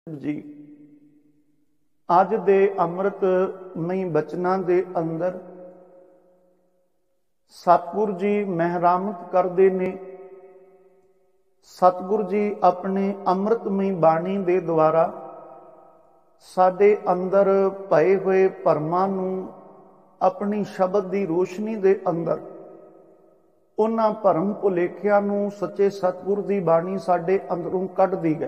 जी अज दे अमृतमई बचनां दे अंदर सतगुर जी महरामत करते ने। सतगुर जी अपने अमृतमई बाणी दे द्वारा साडे अंदर पए हुए भरमां नूं अपनी शब्द की रोशनी दे अंदर उन्हां भरम भुलेखिਆਂ नूं सच्चे सतगुर की बाणी साडे अंदरों कढदी है।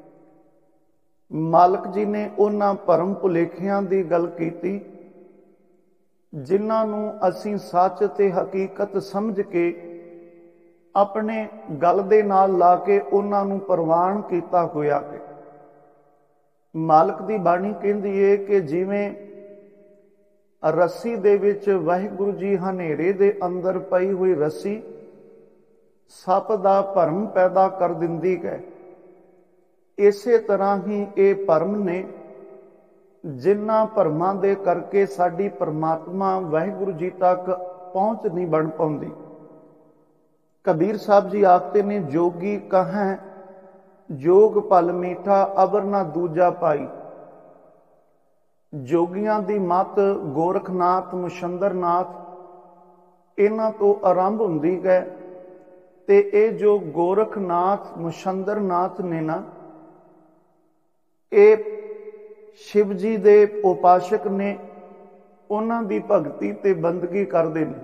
मालक जी ने उन्हां भरम भुलेखिਆਂ की गल कीती जिन्हां नूं असीं सच ते हकीकत समझ के अपने गल दे नाल ला के उन्हां नूं प्रवान कीता होया है। मालक की बाणी कहती है कि जिवें रस्सी दे विच वाहिगुरू जी हनेरे दे अंदर पई हुई रस्सी सप दा भरम पैदा कर दिंदी है, इसे तरह ही ये भरम ने जिन्हां भरमां दे करके साडी परमात्मा वाहिगुरू जी तक पहुँच नहीं बन पाउंदी। कबीर साहब जी आखते ने जोगी कहें जोग पल मीठा अबर ना दूजा पाई। जोगियां दी मत गोरखनाथ मुछंदरनाथ इन्हां तो आरंभ हुंदी है ते ये जो गोरखनाथ मुछंदरनाथ ने ना ये शिव जी दे उपासक ने, उन्हां दी भगती ते बंदगी करदे ने।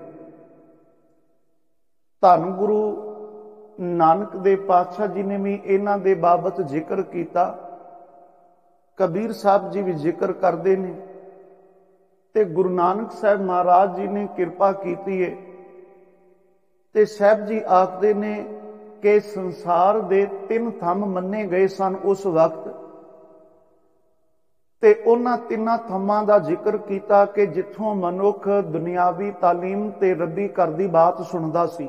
धन गुरु नानक दे पातशाह जी ने भी इन्हां दे बाबत जिक्र किया, कबीर साहब जी भी जिक्र करते हैं ते गुरु नानक साहब महाराज जी ने कृपा की है ते साहब जी आखते ने कि संसार दे 3 थंम मन्ने गए सन उस वक्त ते उन्हां 3 थम्मां दा जिक्र किया कि जिथों मनुख दुनियावी तालीम ते रब्बी घर दी बात सुनदा सी।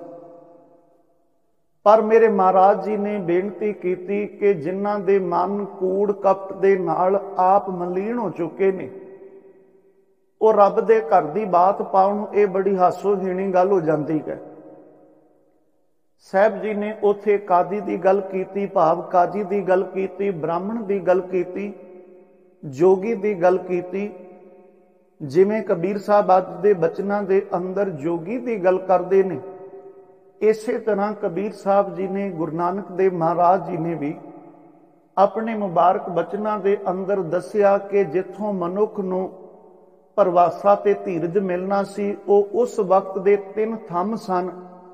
पर मेरे महाराज जी ने बेनती की कि जिन्हां दे मन कूड़ कपट दे नाल आप मलीन हो चुके ने, वो रब दे घर दी बात पाउण ये बड़ी हासोहीणी गल हो जाती है। साहब जी ने उथे कादी की गल की, भाव काजी की गल की, ब्राह्मण की गल की, जोगी की गल की। जिवें कबीर साहब अज दे बचनां दे अंदर जोगी की गल करते हैं, इसे तरह कबीर साहब जी ने गुरु नानक देव महाराज जी ने भी अपने मुबारक बचनां दे अंदर दसिया कि जिथों मनुख नूं परवासा ते धीरज मिलना सी, वो उस वक्त दे 3 थंम सन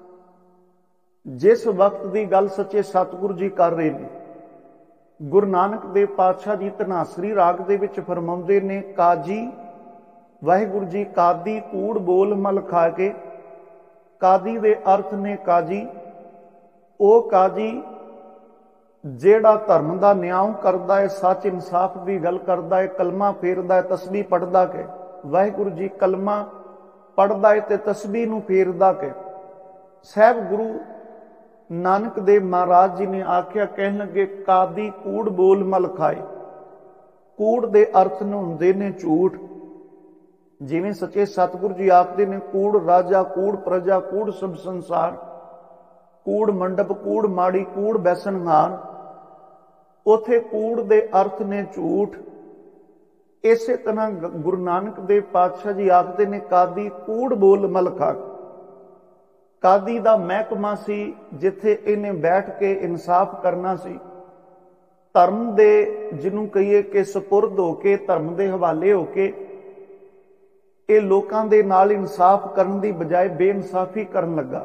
जिस वक्त की गल सच्चे सतगुरु जी कर रहे हैं। गुरु नानक देव पातशाह जी धनासरी राग दे विच फरमाउंदे ने, काजी वाहिगुरू जी कादी कूड़ बोल मल खा के। कादी दे अर्थ ने काजी ओ काजी जेड़ा धर्म का न्याय करता है, सच इंसाफ की गल करता है, कलमा फेरदा है, तस्बीह पढ़दा के। वाहिगुरू जी कलमा पढ़दा है ते तस्बीह नूं फेरदा के। साहब गुरु नानक देव महाराज जी ने आख्या, कहन लगे कादी कूड़ बोल मल खाए। कूड़ दे अर्थ नूं हुंदे ने झूठ। जिवें सच्चे सतगुरु जी आखते ने कूड़ राजा कूड़ प्रजा कूड़ सब संसार, कूड़ मंडप कूड़ माड़ी कूड़ बैसनहार। उथे कूड़ दे अर्थ ने झूठ। इसे तरह गुरु नानक देव पातशाह जी आखते ने कादी कूड़ बोल मल खा। कादी दा महकमा सी जिथे इन्हें बैठ के इंसाफ करना सी। धर्म दे जिन्हों कहिए कि सपुरद होके धर्म दे हवाले होके ये लोकां दे नाल इंसाफ करन दी बजाय बेइंसाफी करन लगा।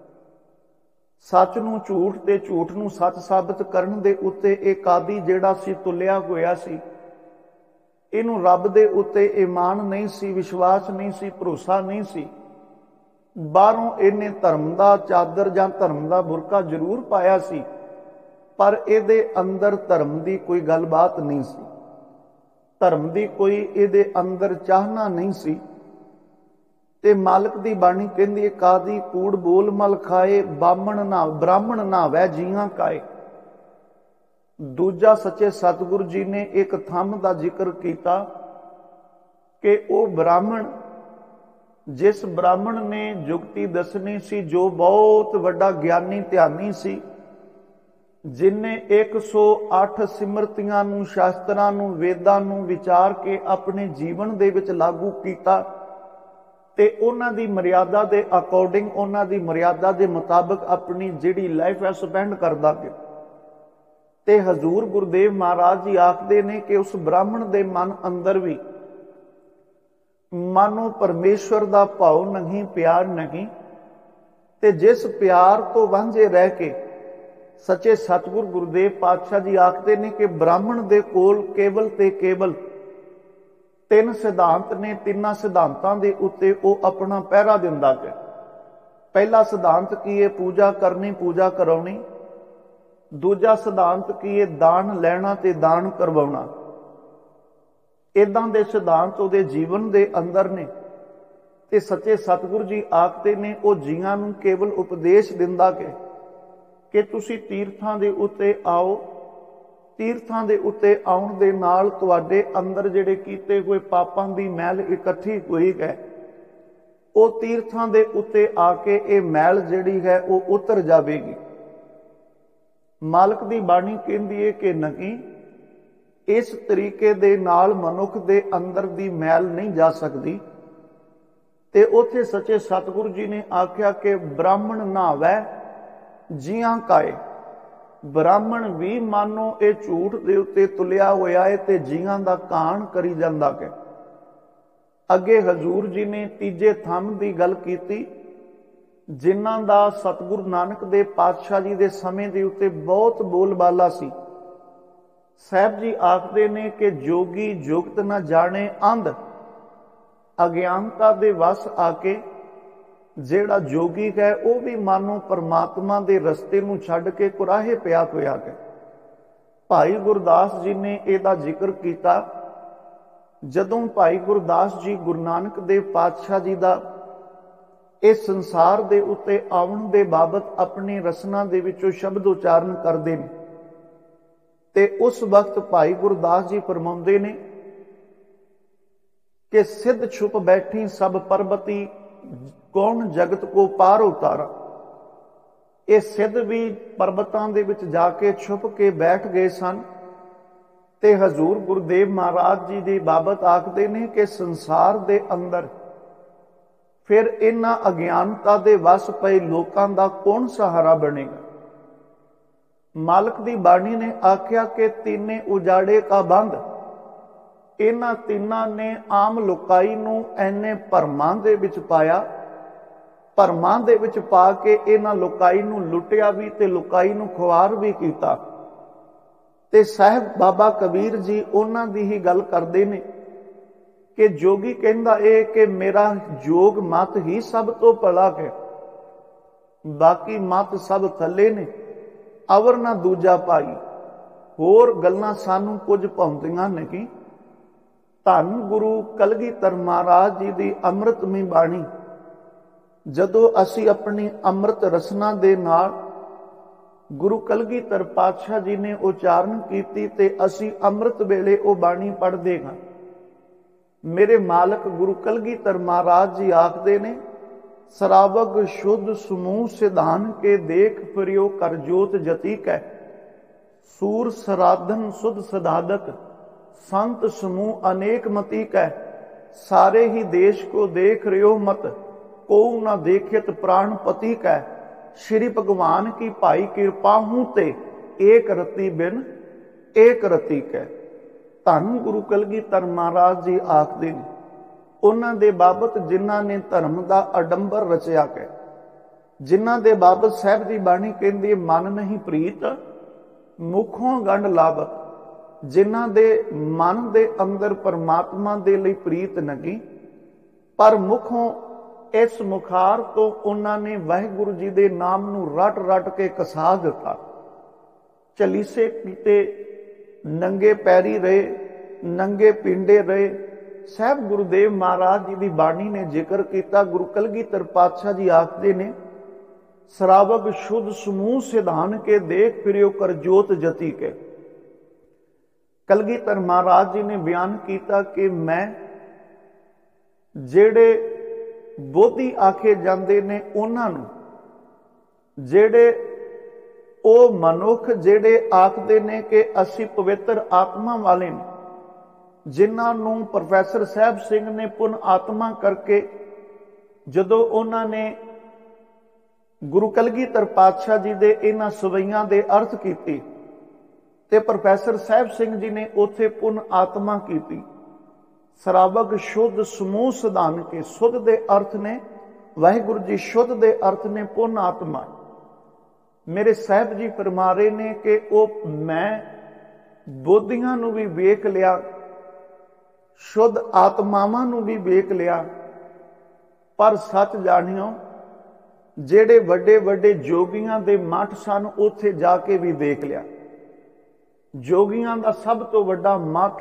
सच नूं झूठ ते झूठ नूं सच साबित करन दे उत्ते एक कादी जिहड़ा सी तुलिया होया सी। इहनूं रब दे उत्ते ईमान नहीं सी, विश्वास नहीं सी, भरोसा नहीं सी। बाहरों इहने धर्म दा चादर जां धर्म दा बुरका जरूर पाया सी, पर इहदे अंदर धर्म दी कोई गलबात नहीं सी। धर्म की कोई इहदे अंदर चाहना नहीं सी। ते मालक दी बाणी कहंदी है कादी कूड़ बोल मल खाए, ब्राह्मण नावै जियां काए। दूजा सच्चे सतगुरु जी ने एक थंम का जिक्र किया कि वो ब्राह्मण जिस ब्राह्मण ने जुगती दसनी सी, जो बहुत वड्डा ज्ञानी ध्यानी सी, जिन्ने 108 सिमरतियां नूं, शास्त्रां नूं, वेदां नूं विचार के अपने जीवन दे विच लागू कीता ते उन्हां दी मर्यादा दे अकॉर्डिंग, उन्हां दी मर्यादा दे मुताबिक अपनी जिहड़ी लाइफ है स्पेंड करदा गया। ते हजूर गुरुदेव महाराज जी आखदे ने कि उस ब्राह्मण दे मन अंदर भी मानो परमेश्वर दा भाव नहीं, प्यार नहीं, ते जिस प्यार तो वांझे रह के सच्चे सतगुर गुरुदेव पातशाह जी आखते ने कि ब्राह्मण दे कोल केवल ते केवल तीन सिद्धांत ने, तिन्ना सिद्धांतां दे उत्ते वो अपना पहरा दिंदा है। पहला सिद्धांत की है पूजा करनी, पूजा कराउणी। दूजा सिद्धांत की है दान लैना ते दान करवाउणा। इदां दे सिद्धांत उहदे जीवन दे अंदर ने ते सच्चे सतगुरु जी आखते ने वो जीआं नूं केवल उपदेश दिंदा कि तुसीं तीर्थां दे उत्ते आओ, तीर्थां दे उत्ते आउण दे नाल तुहाडे अंदर जिहड़े कीते होए पापां दी मैल इकट्ठी होई है, वो तीर्थां दे उत्ते आके ये मैल जिहड़ी है वो उतर जावेगी। मालक दी बाणी कहंदी है कि नहीं, इस तरीके दे नाल मनुख दे अंदर दी मैल नहीं जा सकदी। ते उत्थे सच्चे सतगुरु जी ने आख्या कि ब्राह्मण नहावै जियां काए। ब्राह्मण भी मानो ये झूठ दे उत्ते तुलिया होया है ते जियां दा कान करी जांदा है। अगे हजूर जी ने तीजे थंम दी गल कीती, जिन्हां दा सतगुरु नानक दे पातशाह जी दे समय दे उत्ते बहुत बोलबाला सी। साहब जी आखदे ने कि जोगी जुगत न जाने अंध, अज्ञानता दे वस आके जेड़ा जोगी है वह भी मानो परमात्मा दे रस्ते नूं छड्ड के कुराहे पिया होया है। भाई गुरदास जी ने इहदा जिक्र किया। जदों भाई गुरदास जी गुरु नानक देव पातशाह जी दा इस संसार दे उत्ते आउण दे बाबत अपनी रसना दे विचों शब्द उचारण करदे ने ते उस वक्त भाई गुरदास जी फरमाउंदे ने कि सिद्ध छुप बैठी सब पर्वती, कौन जगत को पार उतारा। ये सिद्ध भी पर्वतां दे विच जाके छुप के बैठ गए सन ते हजूर गुरुदेव महाराज जी दी बाबत आखदे ने कि संसार दे अंदर फिर इन्हां अज्ञानता दे वस पए लोकां दा कौन सहारा बनेगा। मालक दी बाणी ने आख्या कि तीने उजाड़े का बंद। इन्हां तीनां ने आम लोकाई नूं ऐने भरमां दे विच पाया, भरमां दे विच पा के इन्हां लोकाई नूं लुटिया भी ते लोकाई नूं खुआर भी कीता। ते साहिब बाबा कबीर जी उन्हां दी ही गल करदे ने कि जोगी कहंदा है कि मेरा जोग मत ही सब तो भला है, बाकी मत सब थल्ले ने, अवर ना दूजा पाई, होर गल्लां सानू कुछ भाउंदियां नहीं। धन गुरु कलगीधर महाराज जी दी अमृतमई बाणी जदों असी अपनी अमृत रसना दे नाल गुरु कलगीधर पातशाह जी ने उचारण कीती ते असी अमृत वेले वो बाणी पढ़दे हां। मेरे मालक गुरु कलगीधर महाराज जी आखदे ने, सरावग शुद्ध समूह सिधान के देख फिरियो कर जोत जती कै, सूर सराधन सुध सदादक संत समूह अनेक मती कै, सारे ही देश को देख रहो मत, को न देखित प्राणपति कै, श्री भगवान की भाई कृपा हूं ते एक रति बिन एक रति कै। धन गुरु कलगीधर महाराज जी आखदे ने उन्हां दे बाबत जिन्हां ने धर्म दा अडंबर रचिया कै, जिन्हां दे बाबत साहिब दी बाणी कहंदी मन नहीं प्रीत मुखों गंढ लावत, जिन्हां दे मन दे अंदर परमात्मा दे लई प्रीत नहीं, पर मुखों इस मुखार तो उन्हां ने वाहिगुरु जी दे नाम नूं रट रट के कसा दिता। चलीसे कीते, नंगे पैरी रहे, नंगे पिंडे रहे। साहब गुरुदेव महाराज जी की बाणी ने जिक्र किया, गुरु कलगीधर पातशाह जी आखते ने, सरावग शुद्ध समूह सिधान के देख फिरियो कर जोत जती के। कलगीधर महाराज जी ने बयान किया कि मैं जेड़े बोधी आखे जाते ने उन्हां नूं, जेड़े ਉਹ ਮਨੁੱਖ ਜਿਹੜੇ ਆਖਦੇ ਨੇ ਕਿ ਅਸੀਂ ਪਵਿੱਤਰ ਆਤਮਾ ਵਾਲੇ ਨੇ, ਜਿਨ੍ਹਾਂ ਨੂੰ ਪ੍ਰੋਫੈਸਰ ਸਾਹਿਬ ਸਿੰਘ ਨੇ ਪੁਨ ਆਤਮਾ ਕਰਕੇ ਜਦੋਂ ਉਹਨਾਂ ਨੇ ਗੁਰੂ ਕਲਗੀਧਰ ਪਾਤਸ਼ਾਹ ਜੀ ਦੇ ਇਹਨਾਂ ਸਵਈਆਂ ਦੇ ਅਰਥ ਕੀਤੇ ਤੇ ਪ੍ਰੋਫੈਸਰ ਸਾਹਿਬ ਸਿੰਘ ਜੀ ਨੇ ਉੱਥੇ ਪੁਨ ਆਤਮਾ ਕੀਤੀ। ਸਰਾਵਕ ਸ਼ੁੱਧ ਸਮੂਹ ਸਿਧਾਨ ਕੇ, ਸੁੱਧ ਦੇ ਅਰਥ ਨੇ ਵਾਹਿਗੁਰੂ ਜੀ, ਸ਼ੁੱਧ ਦੇ ਅਰਥ ਨੇ ਪੁਨ ਆਤਮਾ। ਮੇਰੇ ਸਾਹਿਬ ਜੀ ਫਰਮਾ ਰਹੇ ਨੇ ਕਿ ਉਹ ਮੈਂ ਬੋਧੀਆਂ ਨੂੰ ਵੀ ਵੇਖ ਲਿਆ, ਸ਼ੁੱਧ ਆਤਮਾਵਾਂ ਨੂੰ ਵੀ ਵੇਖ ਲਿਆ, ਪਰ ਸੱਚ ਜਾਣਿਓ ਜਿਹੜੇ ਵੱਡੇ ਵੱਡੇ ਜੋਗੀਆਂ ਦੇ ਮੱਠ ਸਨ ਉੱਥੇ ਜਾ ਕੇ ਵੀ ਵੇਖ ਲਿਆ। ਜੋਗੀਆਂ ਦਾ ਸਭ ਤੋਂ ਵੱਡਾ ਮੱਠ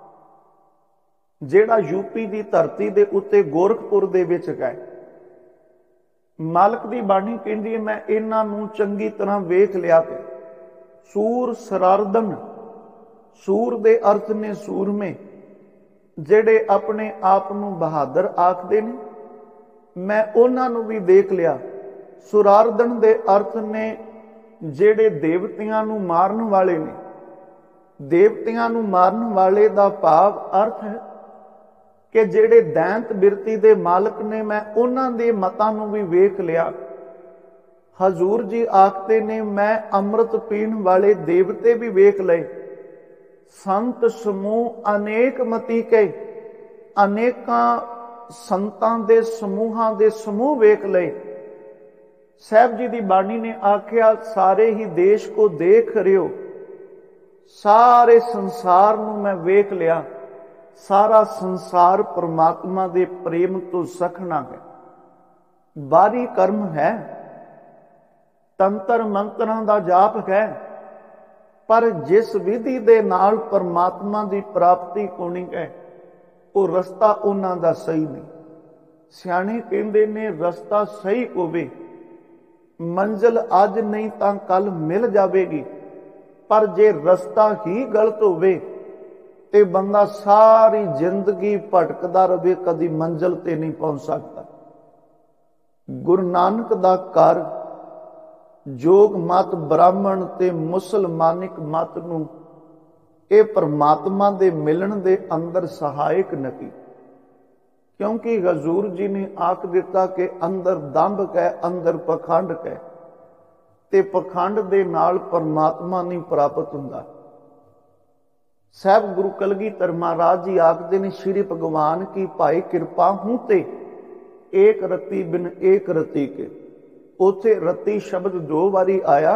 ਜਿਹੜਾ ਯੂਪੀ ਦੀ ਧਰਤੀ ਦੇ ਉੱਤੇ ਗੋਰਖਪੁਰ ਦੇ ਵਿੱਚ ਹੈ, ਮਾਲਕ ਦੀ ਬਾਣੀ ਕਹਿੰਦੀ ਹੈ ਮੈਂ ਇਹਨਾਂ ਨੂੰ ਚੰਗੀ ਤਰ੍ਹਾਂ ਵੇਖ ਲਿਆ ਤੇ ਸੂਰ ਸਰਾਰਦਨ, ਸੂਰ ਦੇ ਅਰਥ ਨੇ ਸੂਰਮੇ, ਜਿਹੜੇ ਆਪਣੇ ਆਪ ਨੂੰ ਬਹਾਦਰ ਆਖਦੇ ਨੇ, ਮੈਂ ਉਹਨਾਂ ਨੂੰ ਵੀ ਦੇਖ ਲਿਆ। ਸੁਰਾਰਦਨ ਦੇ ਅਰਥ ਨੇ ਜਿਹੜੇ ਦੇਵਤਿਆਂ ਨੂੰ ਮਾਰਨ ਵਾਲੇ ਨੇ। ਦੇਵਤਿਆਂ ਨੂੰ ਮਾਰਨ ਵਾਲੇ ਦਾ ਭਾਵ ਅਰਥ ਹੈ ਕਿ ਜਿਹੜੇ ਦੈਂਤ ਬਿਰਤੀ ਦੇ ਮਾਲਕ ਨੇ, ਮੈਂ ਉਹਨਾਂ ਦੇ ਮਤਾਂ ਨੂੰ ਵੀ ਵੇਖ ਲਿਆ। ਹਜ਼ੂਰ ਜੀ ਆਖਦੇ ਨੇ ਮੈਂ ਅੰਮ੍ਰਿਤ ਪੀਣ ਵਾਲੇ ਦੇਵਤੇ ਵੀ ਵੇਖ ਲਏ। ਸੰਤ ਸਮੂਹ ਅਨੇਕ ਮਤੀ ਕੇ, ਅਨੇਕਾਂ ਸੰਤਾਂ ਦੇ ਸਮੂਹਾਂ ਦੇ ਸਮੂਹ ਵੇਖ ਲਏ। ਸਾਹਿਬ ਜੀ ਦੀ ਬਾਣੀ ਨੇ ਆਖਿਆ ਸਾਰੇ ਹੀ ਦੇਸ਼ ਕੋ ਦੇਖ ਰਿਓ, ਸਾਰੇ ਸੰਸਾਰ ਨੂੰ ਮੈਂ ਵੇਖ ਲਿਆ। ਸਾਰਾ ਸੰਸਾਰ ਪਰਮਾਤਮਾ ਦੇ ਪ੍ਰੇਮ ਤੋਂ ਸਖਣਾ ਹੈ। ਬਾਹਰੀ ਕਰਮ ਹੈ, ਤੰਤਰ ਮੰਤਰਾਂ ਦਾ ਜਾਪ ਹੈ, ਪਰ ਜਿਸ ਵਿਧੀ ਦੇ ਨਾਲ ਪਰਮਾਤਮਾ ਦੀ ਪ੍ਰਾਪਤੀ ਹੋਣੀ ਹੈ ਉਹ ਰਸਤਾ ਉਹਨਾਂ ਦਾ ਸਹੀ ਨਹੀਂ। ਸਿਆਣੇ ਕਹਿੰਦੇ ਨੇ ਰਸਤਾ ਸਹੀ ਹੋਵੇ, ਮੰਜ਼ਿਲ ਅੱਜ ਨਹੀਂ ਤਾਂ ਕੱਲ ਮਿਲ ਜਾਵੇਗੀ, ਪਰ ਜੇ ਰਸਤਾ ਹੀ ਗਲਤ ਹੋਵੇ ਤੇ ਬੰਦਾ ਸਾਰੀ ਜ਼ਿੰਦਗੀ ਭਟਕਦਾ ਰਹੇ, ਕਦੀ ਮੰਜ਼ਿਲ ਤੇ ਨਹੀਂ ਪਹੁੰਚ ਸਕਦਾ। ਗੁਰੂ ਨਾਨਕ ਦਾ ਘਰ ਜੋਗ ਮਤ ਬ੍ਰਾਹਮਣ ਤੇ ਮੁਸਲਮਾਨਿਕ ਮਤ ਨੂੰ ਇਹ ਪਰਮਾਤਮਾ ਦੇ ਮਿਲਣ ਦੇ ਅੰਦਰ ਸਹਾਇਕ ਨਹੀਂ, ਕਿਉਂਕਿ ਹਜ਼ੂਰ ਜੀ ਨੇ ਆਖ ਦਿੱਤਾ ਕਿ ਅੰਦਰ ਦੰਭ ਕਹਿ, ਅੰਦਰ ਪਖੰਡ ਕਹਿ, ਤੇ ਪਖੰਡ ਦੇ ਨਾਲ ਪਰਮਾਤਮਾ ਨਹੀਂ ਪ੍ਰਾਪਤ ਹੁੰਦਾ। ਸਾਹਿਬ ਗੁਰੂ ਕਲਗੀਧਰ ਮਹਾਰਾਜ ਜੀ ਆਖਦੇ ਨੇ ਸ਼੍ਰੀ ਭਗਵਾਨ ਕੀ ਭਾਈ ਕਿਰਪਾ ਹੂੰ ਤੇ ਏਕ ਰਤੀ ਬਿਨ ਏਕ ਰਤੀ ਕੇ। ਉੱਥੇ ਰਤੀ ਸ਼ਬਦ ਦੋ ਵਾਰੀ ਆਇਆ।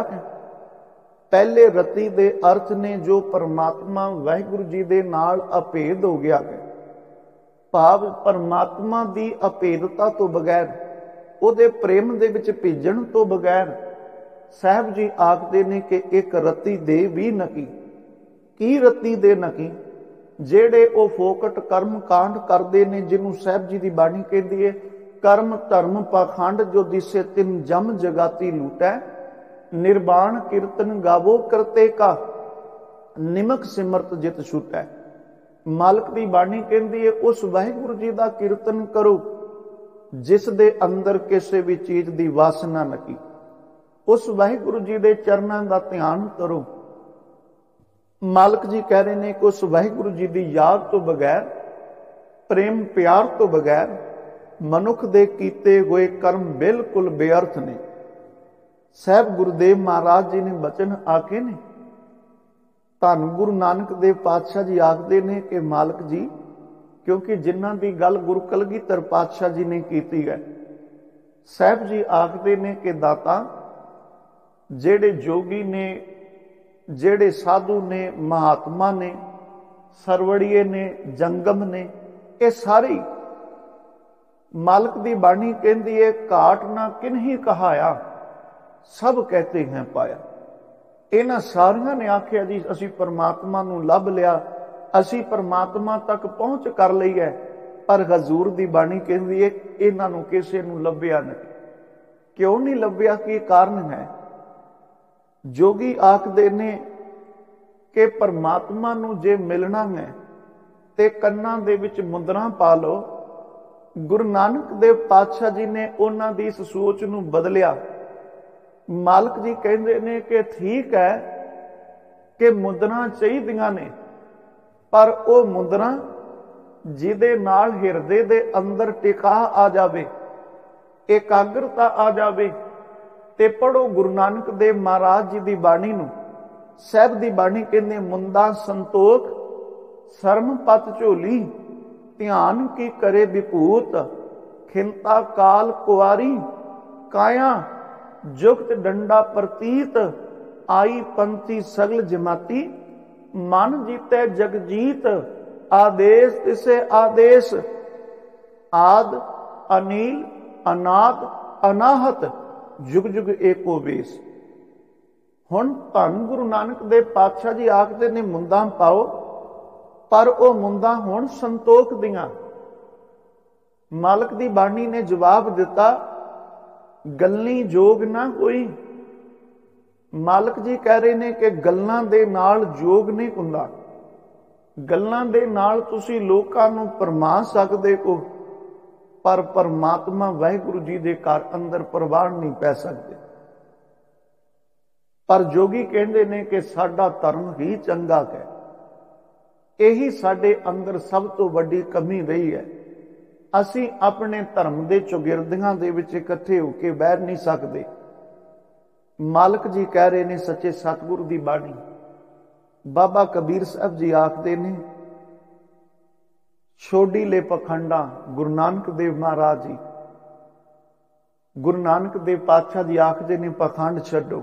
ਪਹਿਲੇ ਰਤੀ ਦੇ ਅਰਥ ਨੇ ਜੋ ਪਰਮਾਤਮਾ ਵਾਹਿਗੁਰੂ ਜੀ ਦੇ ਨਾਲ ਅਭੇਦ ਹੋ ਗਿਆ ਹੈ, ਭਾਵ ਪਰਮਾਤਮਾ ਦੀ ਅਭੇਦਤਾ ਤੋਂ ਬਗੈਰ, ਉਹਦੇ ਪ੍ਰੇਮ ਦੇ ਵਿੱਚ ਭਿੱਜਣ ਤੋਂ ਬਗੈਰ ਸਾਹਿਬ ਜੀ ਆਖਦੇ ਨੇ ਕਿ ਇੱਕ ਰਤੀ ਦੇ ਵੀ ਨਕੀ। ਕੀ ਰਤੀ ਦੇ ਨਕੀ? ਜਿਹੜੇ ਉਹ ਫੋਕਟ ਕਰਮ ਕਾਂਡ ਕਰਦੇ ਨੇ, ਜਿਹਨੂੰ ਸਾਹਿਬ ਜੀ ਦੀ ਬਾਣੀ ਕਹਿੰਦੀ ਹੈ ਕਰਮ ਧਰਮ ਪਾਖੰਡ ਜੋ ਦਿਸੇ ਤਿਨ ਜਮ ਜਗਾਤੀ ਲੂਟੈ, ਨਿਰਵਾਣ ਕੀਰਤਨ ਗਾਵੋ ਕਰਤੇ ਕਾ, ਨਿਮਕ ਸਿਮਰਤ ਜਿਤ ਛੁਟੈ। ਮਾਲਕ ਦੀ ਬਾਣੀ ਕਹਿੰਦੀ ਹੈ ਉਸ ਵਾਹਿਗੁਰੂ ਜੀ ਦਾ ਕੀਰਤਨ ਕਰੋ ਜਿਸ ਦੇ ਅੰਦਰ ਕਿਸੇ ਵੀ ਚੀਜ਼ ਦੀ ਵਾਸਨਾ ਨਕੀ। ਉਸ ਵਾਹਿਗੁਰੂ ਜੀ ਦੇ ਚਰਨਾਂ ਦਾ ਧਿਆਨ ਕਰੋ। ਮਾਲਕ ਜੀ ਕਹਿ ਰਹੇ ਨੇ ਕਿ ਉਸ ਵਾਹਿਗੁਰੂ ਜੀ ਦੀ ਯਾਦ ਤੋਂ ਬਗੈਰ, ਪ੍ਰੇਮ ਪਿਆਰ ਤੋਂ ਬਗੈਰ ਮਨੁੱਖ ਦੇ ਕੀਤੇ ਹੋਏ ਕਰਮ ਬਿਲਕੁਲ ਬੇਅਰਥ ਨੇ। ਸਾਹਿਬ ਗੁਰਦੇਵ ਮਹਾਰਾਜ ਜੀ ਨੇ ਬਚਨ ਆਖੇ ਨੇ। ਧੰਨ ਗੁਰੂ ਨਾਨਕ ਦੇਵ ਪਾਤਸ਼ਾਹ ਜੀ ਆਖਦੇ ਨੇ ਕਿ ਮਾਲਕ ਜੀ, ਕਿਉਂਕਿ ਜਿਨ੍ਹਾਂ ਦੀ ਗੱਲ ਗੁਰੂ ਕਲਗੀਧਰ ਪਾਤਸ਼ਾਹ ਜੀ ਨੇ ਕੀਤੀ ਹੈ, ਸਾਹਿਬ ਜੀ ਆਖਦੇ ਨੇ ਕਿ ਦਾਤਾ ਜਿਹੜੇ ਜੋਗੀ ਨੇ, ਜਿਹੜੇ ਸਾਧੂ ਨੇ, ਮਹਾਤਮਾ ਨੇ, ਸਰਵੜੀਏ ਨੇ, ਜੰਗਮ ਨੇ, ਇਹ ਸਾਰੇ ਮਾਲਕ ਦੀ ਬਾਣੀ ਕਹਿੰਦੀ ਹੈ ਘਾਟ ਨਾ ਕਿਨਹੀ ਕਹਾਇਆ, ਸਭ ਕਹਤੇ ਹੈ ਪਾਇਆ। ਇਹਨਾਂ ਸਾਰਿਆਂ ਨੇ ਆਖਿਆ ਜੀ ਅਸੀਂ ਪਰਮਾਤਮਾ ਨੂੰ ਲੱਭ ਲਿਆ, ਅਸੀਂ ਪਰਮਾਤਮਾ ਤੱਕ ਪਹੁੰਚ ਕਰ ਲਈ ਹੈ, ਪਰ ਹਜ਼ੂਰ ਦੀ ਬਾਣੀ ਕਹਿੰਦੀ ਹੈ ਇਹਨਾਂ ਨੂੰ ਕਿਸੇ ਨੂੰ ਲੱਭਿਆ ਨਹੀਂ। ਕਿਉਂ ਨਹੀਂ ਲੱਭਿਆ? ਕੀ ਕਾਰਨ ਹੈ? ਜੋਗੀ ਆਖਦੇ ਨੇ ਕਿ ਪਰਮਾਤਮਾ ਨੂੰ ਜੇ ਮਿਲਣਾ ਹੈ ਤੇ ਕੰਨਾਂ ਦੇ ਵਿੱਚ ਮੁੰਦਰਾਂ ਪਾ ਲਓ। ਗੁਰੂ ਨਾਨਕ ਦੇਵ ਪਾਤਸ਼ਾਹ ਜੀ ਨੇ ਉਹਨਾਂ ਦੀ ਇਸ ਸੋਚ ਨੂੰ ਬਦਲਿਆ। मालक जी कहते ने कि ठीक है कि मुद्रा चाहिए ने, पर वो मुद्रा जिहदे नाल हिरदे दे अंदर टिका आ जावे, एकाग्रता आ जावे। ते पढ़ो गुरु नानक देव महाराज जी की बाणी नूं। साहिब की बाणी कहते मुंदा संतोख शर्म पत झोली, ध्यान की करे विभूत, खिंता काल कुआरी, काया जुगत डंडा प्रतीत, आई पंथी सगल जमाती, मन जीते जग जीत, आदेश तिसे आदेश, आद अनील अनाद अनाहत, जुग जुग एको बेस। हुण धन गुरु नानक देव पातशाह जी आखदे ने मुंदा पाओ, पर वो मुंदा हुण संतोख दियां। मालक दी बाणी ने जवाब दिता, गल्ली जोग ना कोई। मालक जी कह रहे ने कि गल्लां दे नाल जोग नहीं हुंदा, गल्लां दे नाल तुसी लोकां नूं भरमा सकदे हो, पर परमात्मा वाहिगुरू जी दे घर अंदर प्रवान नहीं पै सकदे। पर जोगी कहंदे ने कि साडा धर्म ही चंगा है, यही साडे अंदर सब तो वड्डी कमी रही है। असीं अपने धर्म दे चौगिरदियां दे विच इकट्ठे होके बैठ नहीं सकते। मालक जी कह रहे ने सच्चे सतगुरु की बाणी। बाबा कबीर साहब जी आखते ने, छोड़ी ले पखंडा, गुरु नानक देव महाराज जी। गुरु नानक देव पातशाह जी आखते ने पखंड छड्डो।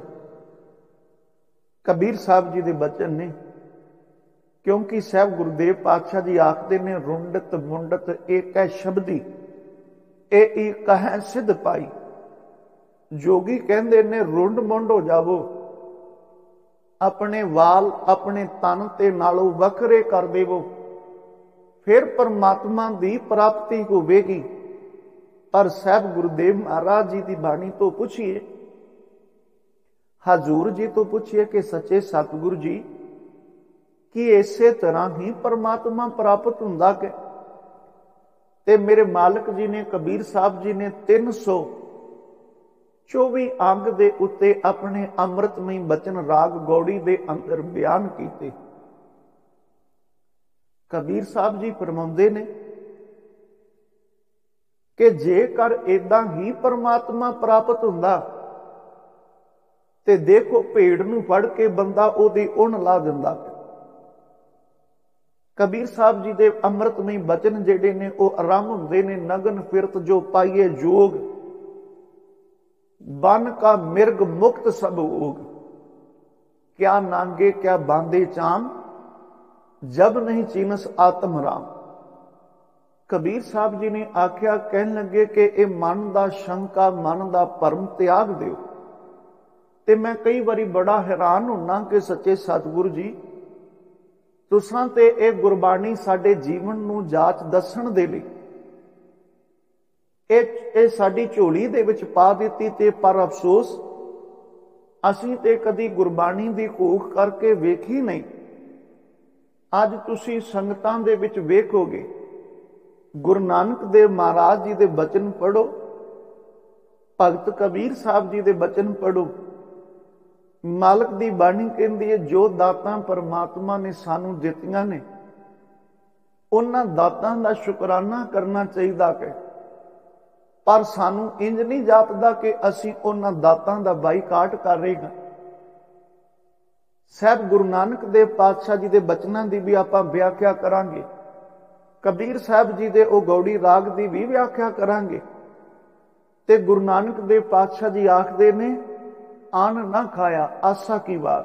कबीर साहब जी के बचन ने, क्योंकि साहब गुरुदेव पातशाह जी आखते ने, रुंडत मुंडत एक है शब्दी, ए कह सिद्ध पाई। जोगी कहते ने रुंड मुंड हो जावो, अपने वाल अपने तन ते नालों वखरे कर देवो, फिर परमात्मा की प्राप्ति होवेगी। पर साहब गुरुदेव महाराज जी की बाणी तो पूछिए, हजूर जी तो पूछिए कि सच्चे सतगुरु जी कि इसे तरह ही परमात्मा प्राप्त हुंदा कि? ते मेरे मालिक जी ने, कबीर साहब जी ने 324 अंग दे उत्ते अपने अमृतमय बचन राग गौड़ी दे अंदर बयान कीते। कबीर साहब जी फरमाउंदे ने कि जेकर इदां ही परमात्मा प्राप्त हुंदा ते देखो भेड़ नूं फड़ के बंदा ओदी उण ला दिंदा। कबीर साहब जी दे अमृतमय बचन जेडे ने वो आरंभ हुंदे ने, नगन फिरत जो पाइए जोग, बन का मिर्ग मुक्त सब ओग, क्या नांगे क्या बांधे चाम, जब नहीं चीनस आत्म राम। कबीर साहब जी ने आख्या, कहन लगे कि ये मन का शंका मन का भरम त्याग दिओ। ते मैं कई बारी बड़ा हैरान होना कि सच्चे सतगुरु जी तुसां ते ये गुरबाणी साडे जीवन नूं जाच दसण दे लई ये साडी झोली दे विच पा दित्ती, ते पर अफसोस असीं ते कदी गुरबाणी दी घोख करके वेखी नहीं। अज तुसीं संगतां दे विच वेखोगे, गुरु नानक देव महाराज जी दे बचन पढ़ो, भगत कबीर साहब जी दे बचन पढ़ो। मालक दी बाणी कहंदी है, जो दातां परमात्मा ने सानू दित्तियां ने उन्हां दातां दा शुकराना करना चाहिदा है, पर सानू इंज नहीं जापदा कि असीं उन्हां दातां दा बाईकाट कर रहे हां। साहब गुरु नानक देव पातशाह जी दे बचनां दी भी आपां व्याख्या करांगे, कबीर साहब जी दे ओ गौड़ी राग दी भी व्याख्या करांगे। ते गुरु नानक देव पातशाह जी आखदे ने, आन ना खाया आसा की बार।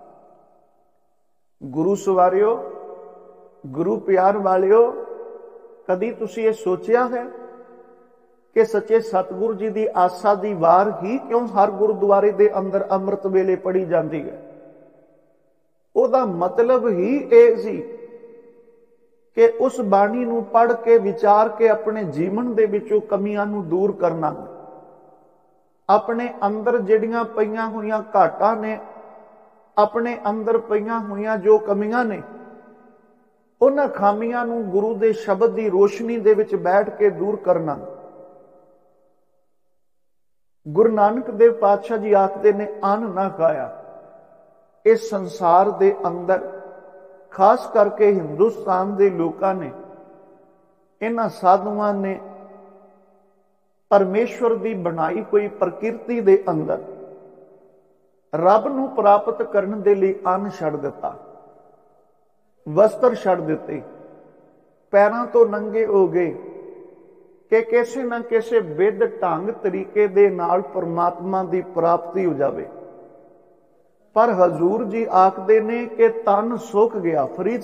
गुरु सवारियो, गुरु प्यार वालियो, कदी तुसी ये सोचिया है कि सच्चे सतगुरु जी की आसा की वार ही क्यों हर गुरुद्वारे के अंदर अमृत वेले पढ़ी जाती है? ਉਹਦਾ मतलब ही ਇਹ ਸੀ कि उस बाणी ਨੂੰ पढ़ के विचार के अपने जीवन ਦੇ ਵਿੱਚੋਂ ਕਮੀਆਂ ਨੂੰ दूर करना, अपने अंदर ਜਿਹੜੀਆਂ ਪਈਆਂ ਹੋਈਆਂ ਘਾਟਾਂ ਨੇ, अपने अंदर ਪਈਆਂ ਹੋਈਆਂ जो ਕਮੀਆਂ ਨੇ, ਉਹਨਾਂ ਖਾਮੀਆਂ ਨੂੰ गुरु ਦੇ शब्द की रोशनी ਦੇ ਵਿੱਚ बैठ के दूर करना। गुरु नानक देव पातशाह जी आखते ने अन्न ना खाया। इस संसार दे अंदर खास करके हिंदुस्तान दे लोगों ने, इन्हां साधुआं ने परमेश्वर की बनाई हुई प्रकृति दे अंदर रब नूं प्राप्त करने दे लई अन्न छड़ दिता, वस्त्र छड़ दिते, पैरों तो नंगे हो गए कि किसी न किसी विध ढंग तरीके दे नाल परमात्मा की प्राप्ति हो जाए। पर हजूर जी आखते ने कि तन सुक गया। फरीद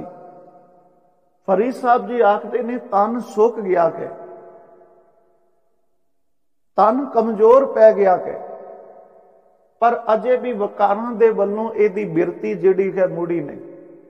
साहब जी आखते ने तन सुक गया के, तन कमजोर पै गया के, पर अजे भी वकारां दे वल्लों इहदी बिरती जिहड़ी है मुड़ी नहीं।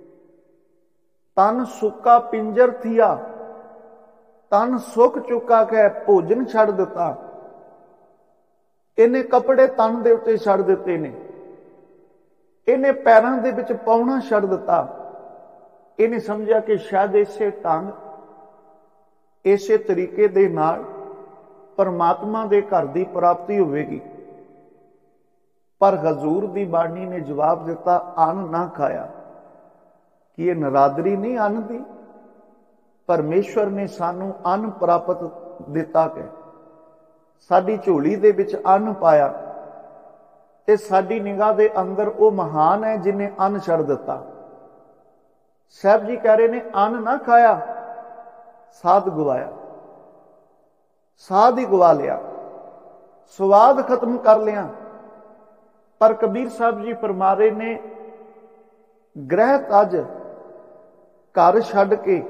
तन सुक्का पिंजर थिया, तन सुक चुका है, भोजन छड़ दिता, इन्हें कपड़े तन दे उत्ते छड़ दिते ने, इन्हें पैरों दे विच पाउणा छड़ दिता। इन्हें समझा कि शायद इसे ढंग, इसे तरीके दे नाल परमात्मा दे घर की प्राप्ति होवेगी। पर हजूर दी बाणी ने जवाब दिता, अन्न ना खाया। कि यह नरादरी नहीं अन्न दी? परमेश्वर ने सानू अन्न प्राप्त दिता के साडी झोली दे विच अन्न पाया, ते साडी निगाह दे अंदर वो महान है जिन्हें अन्न छड़ दिता। साहब जी कह रहे ने अन्न ना खाया, साध गवाया, साध ही गवा लिया, स्वाद खत्म कर लिया। पर कबीर साहब जी फरमा रहे ने ग्रह तज घर छड़ के,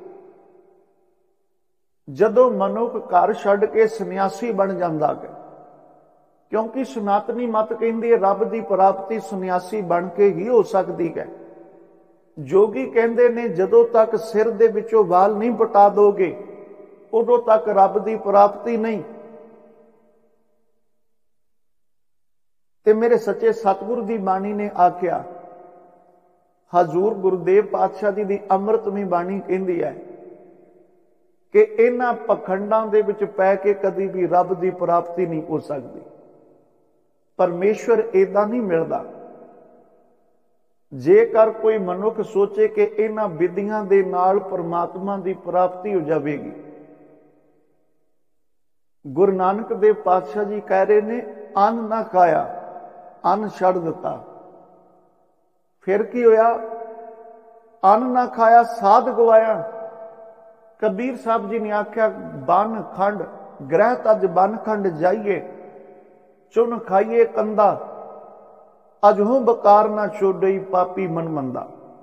जदों मनुख घर छड़ के सन्यासी बन जाता है, क्योंकि सनातनी मत कहती है रब की प्राप्ति सन्यासी बन के ही हो सकती है। जोगी कहते ने जदों तक सिर दे विचों वाल नहीं पटा दोगे उदों तक रब की प्राप्ति नहीं। ते मेरे सच्चे सतगुरु की बाणी ने आख्या, हजूर गुरुदेव पातशाह जी की अमृतमई बाणी कहती है कि इन्हां पखंडां दे विच पै के कदी भी रब की प्राप्ति नहीं हो सकती। परमेश्वर इदां नहीं मिलता। जेकर कोई मनुख सोचे कि इन्हां विधियां दे नाल परमात्मा की प्राप्ति हो जाएगी। गुरु नानक देव पातशाह जी कह रहे ने अन्न ना खाया, अन्न छड़ दिता। फिर की होया? अन्न ना खाया, साध गवाया। कबीर साहब जी ने आख्या बन खंड, ग्रह तज बन खंड जाइए, चुन खाइए कंदा, अजहों बकार ना छोड़ई पापी मन मंदा।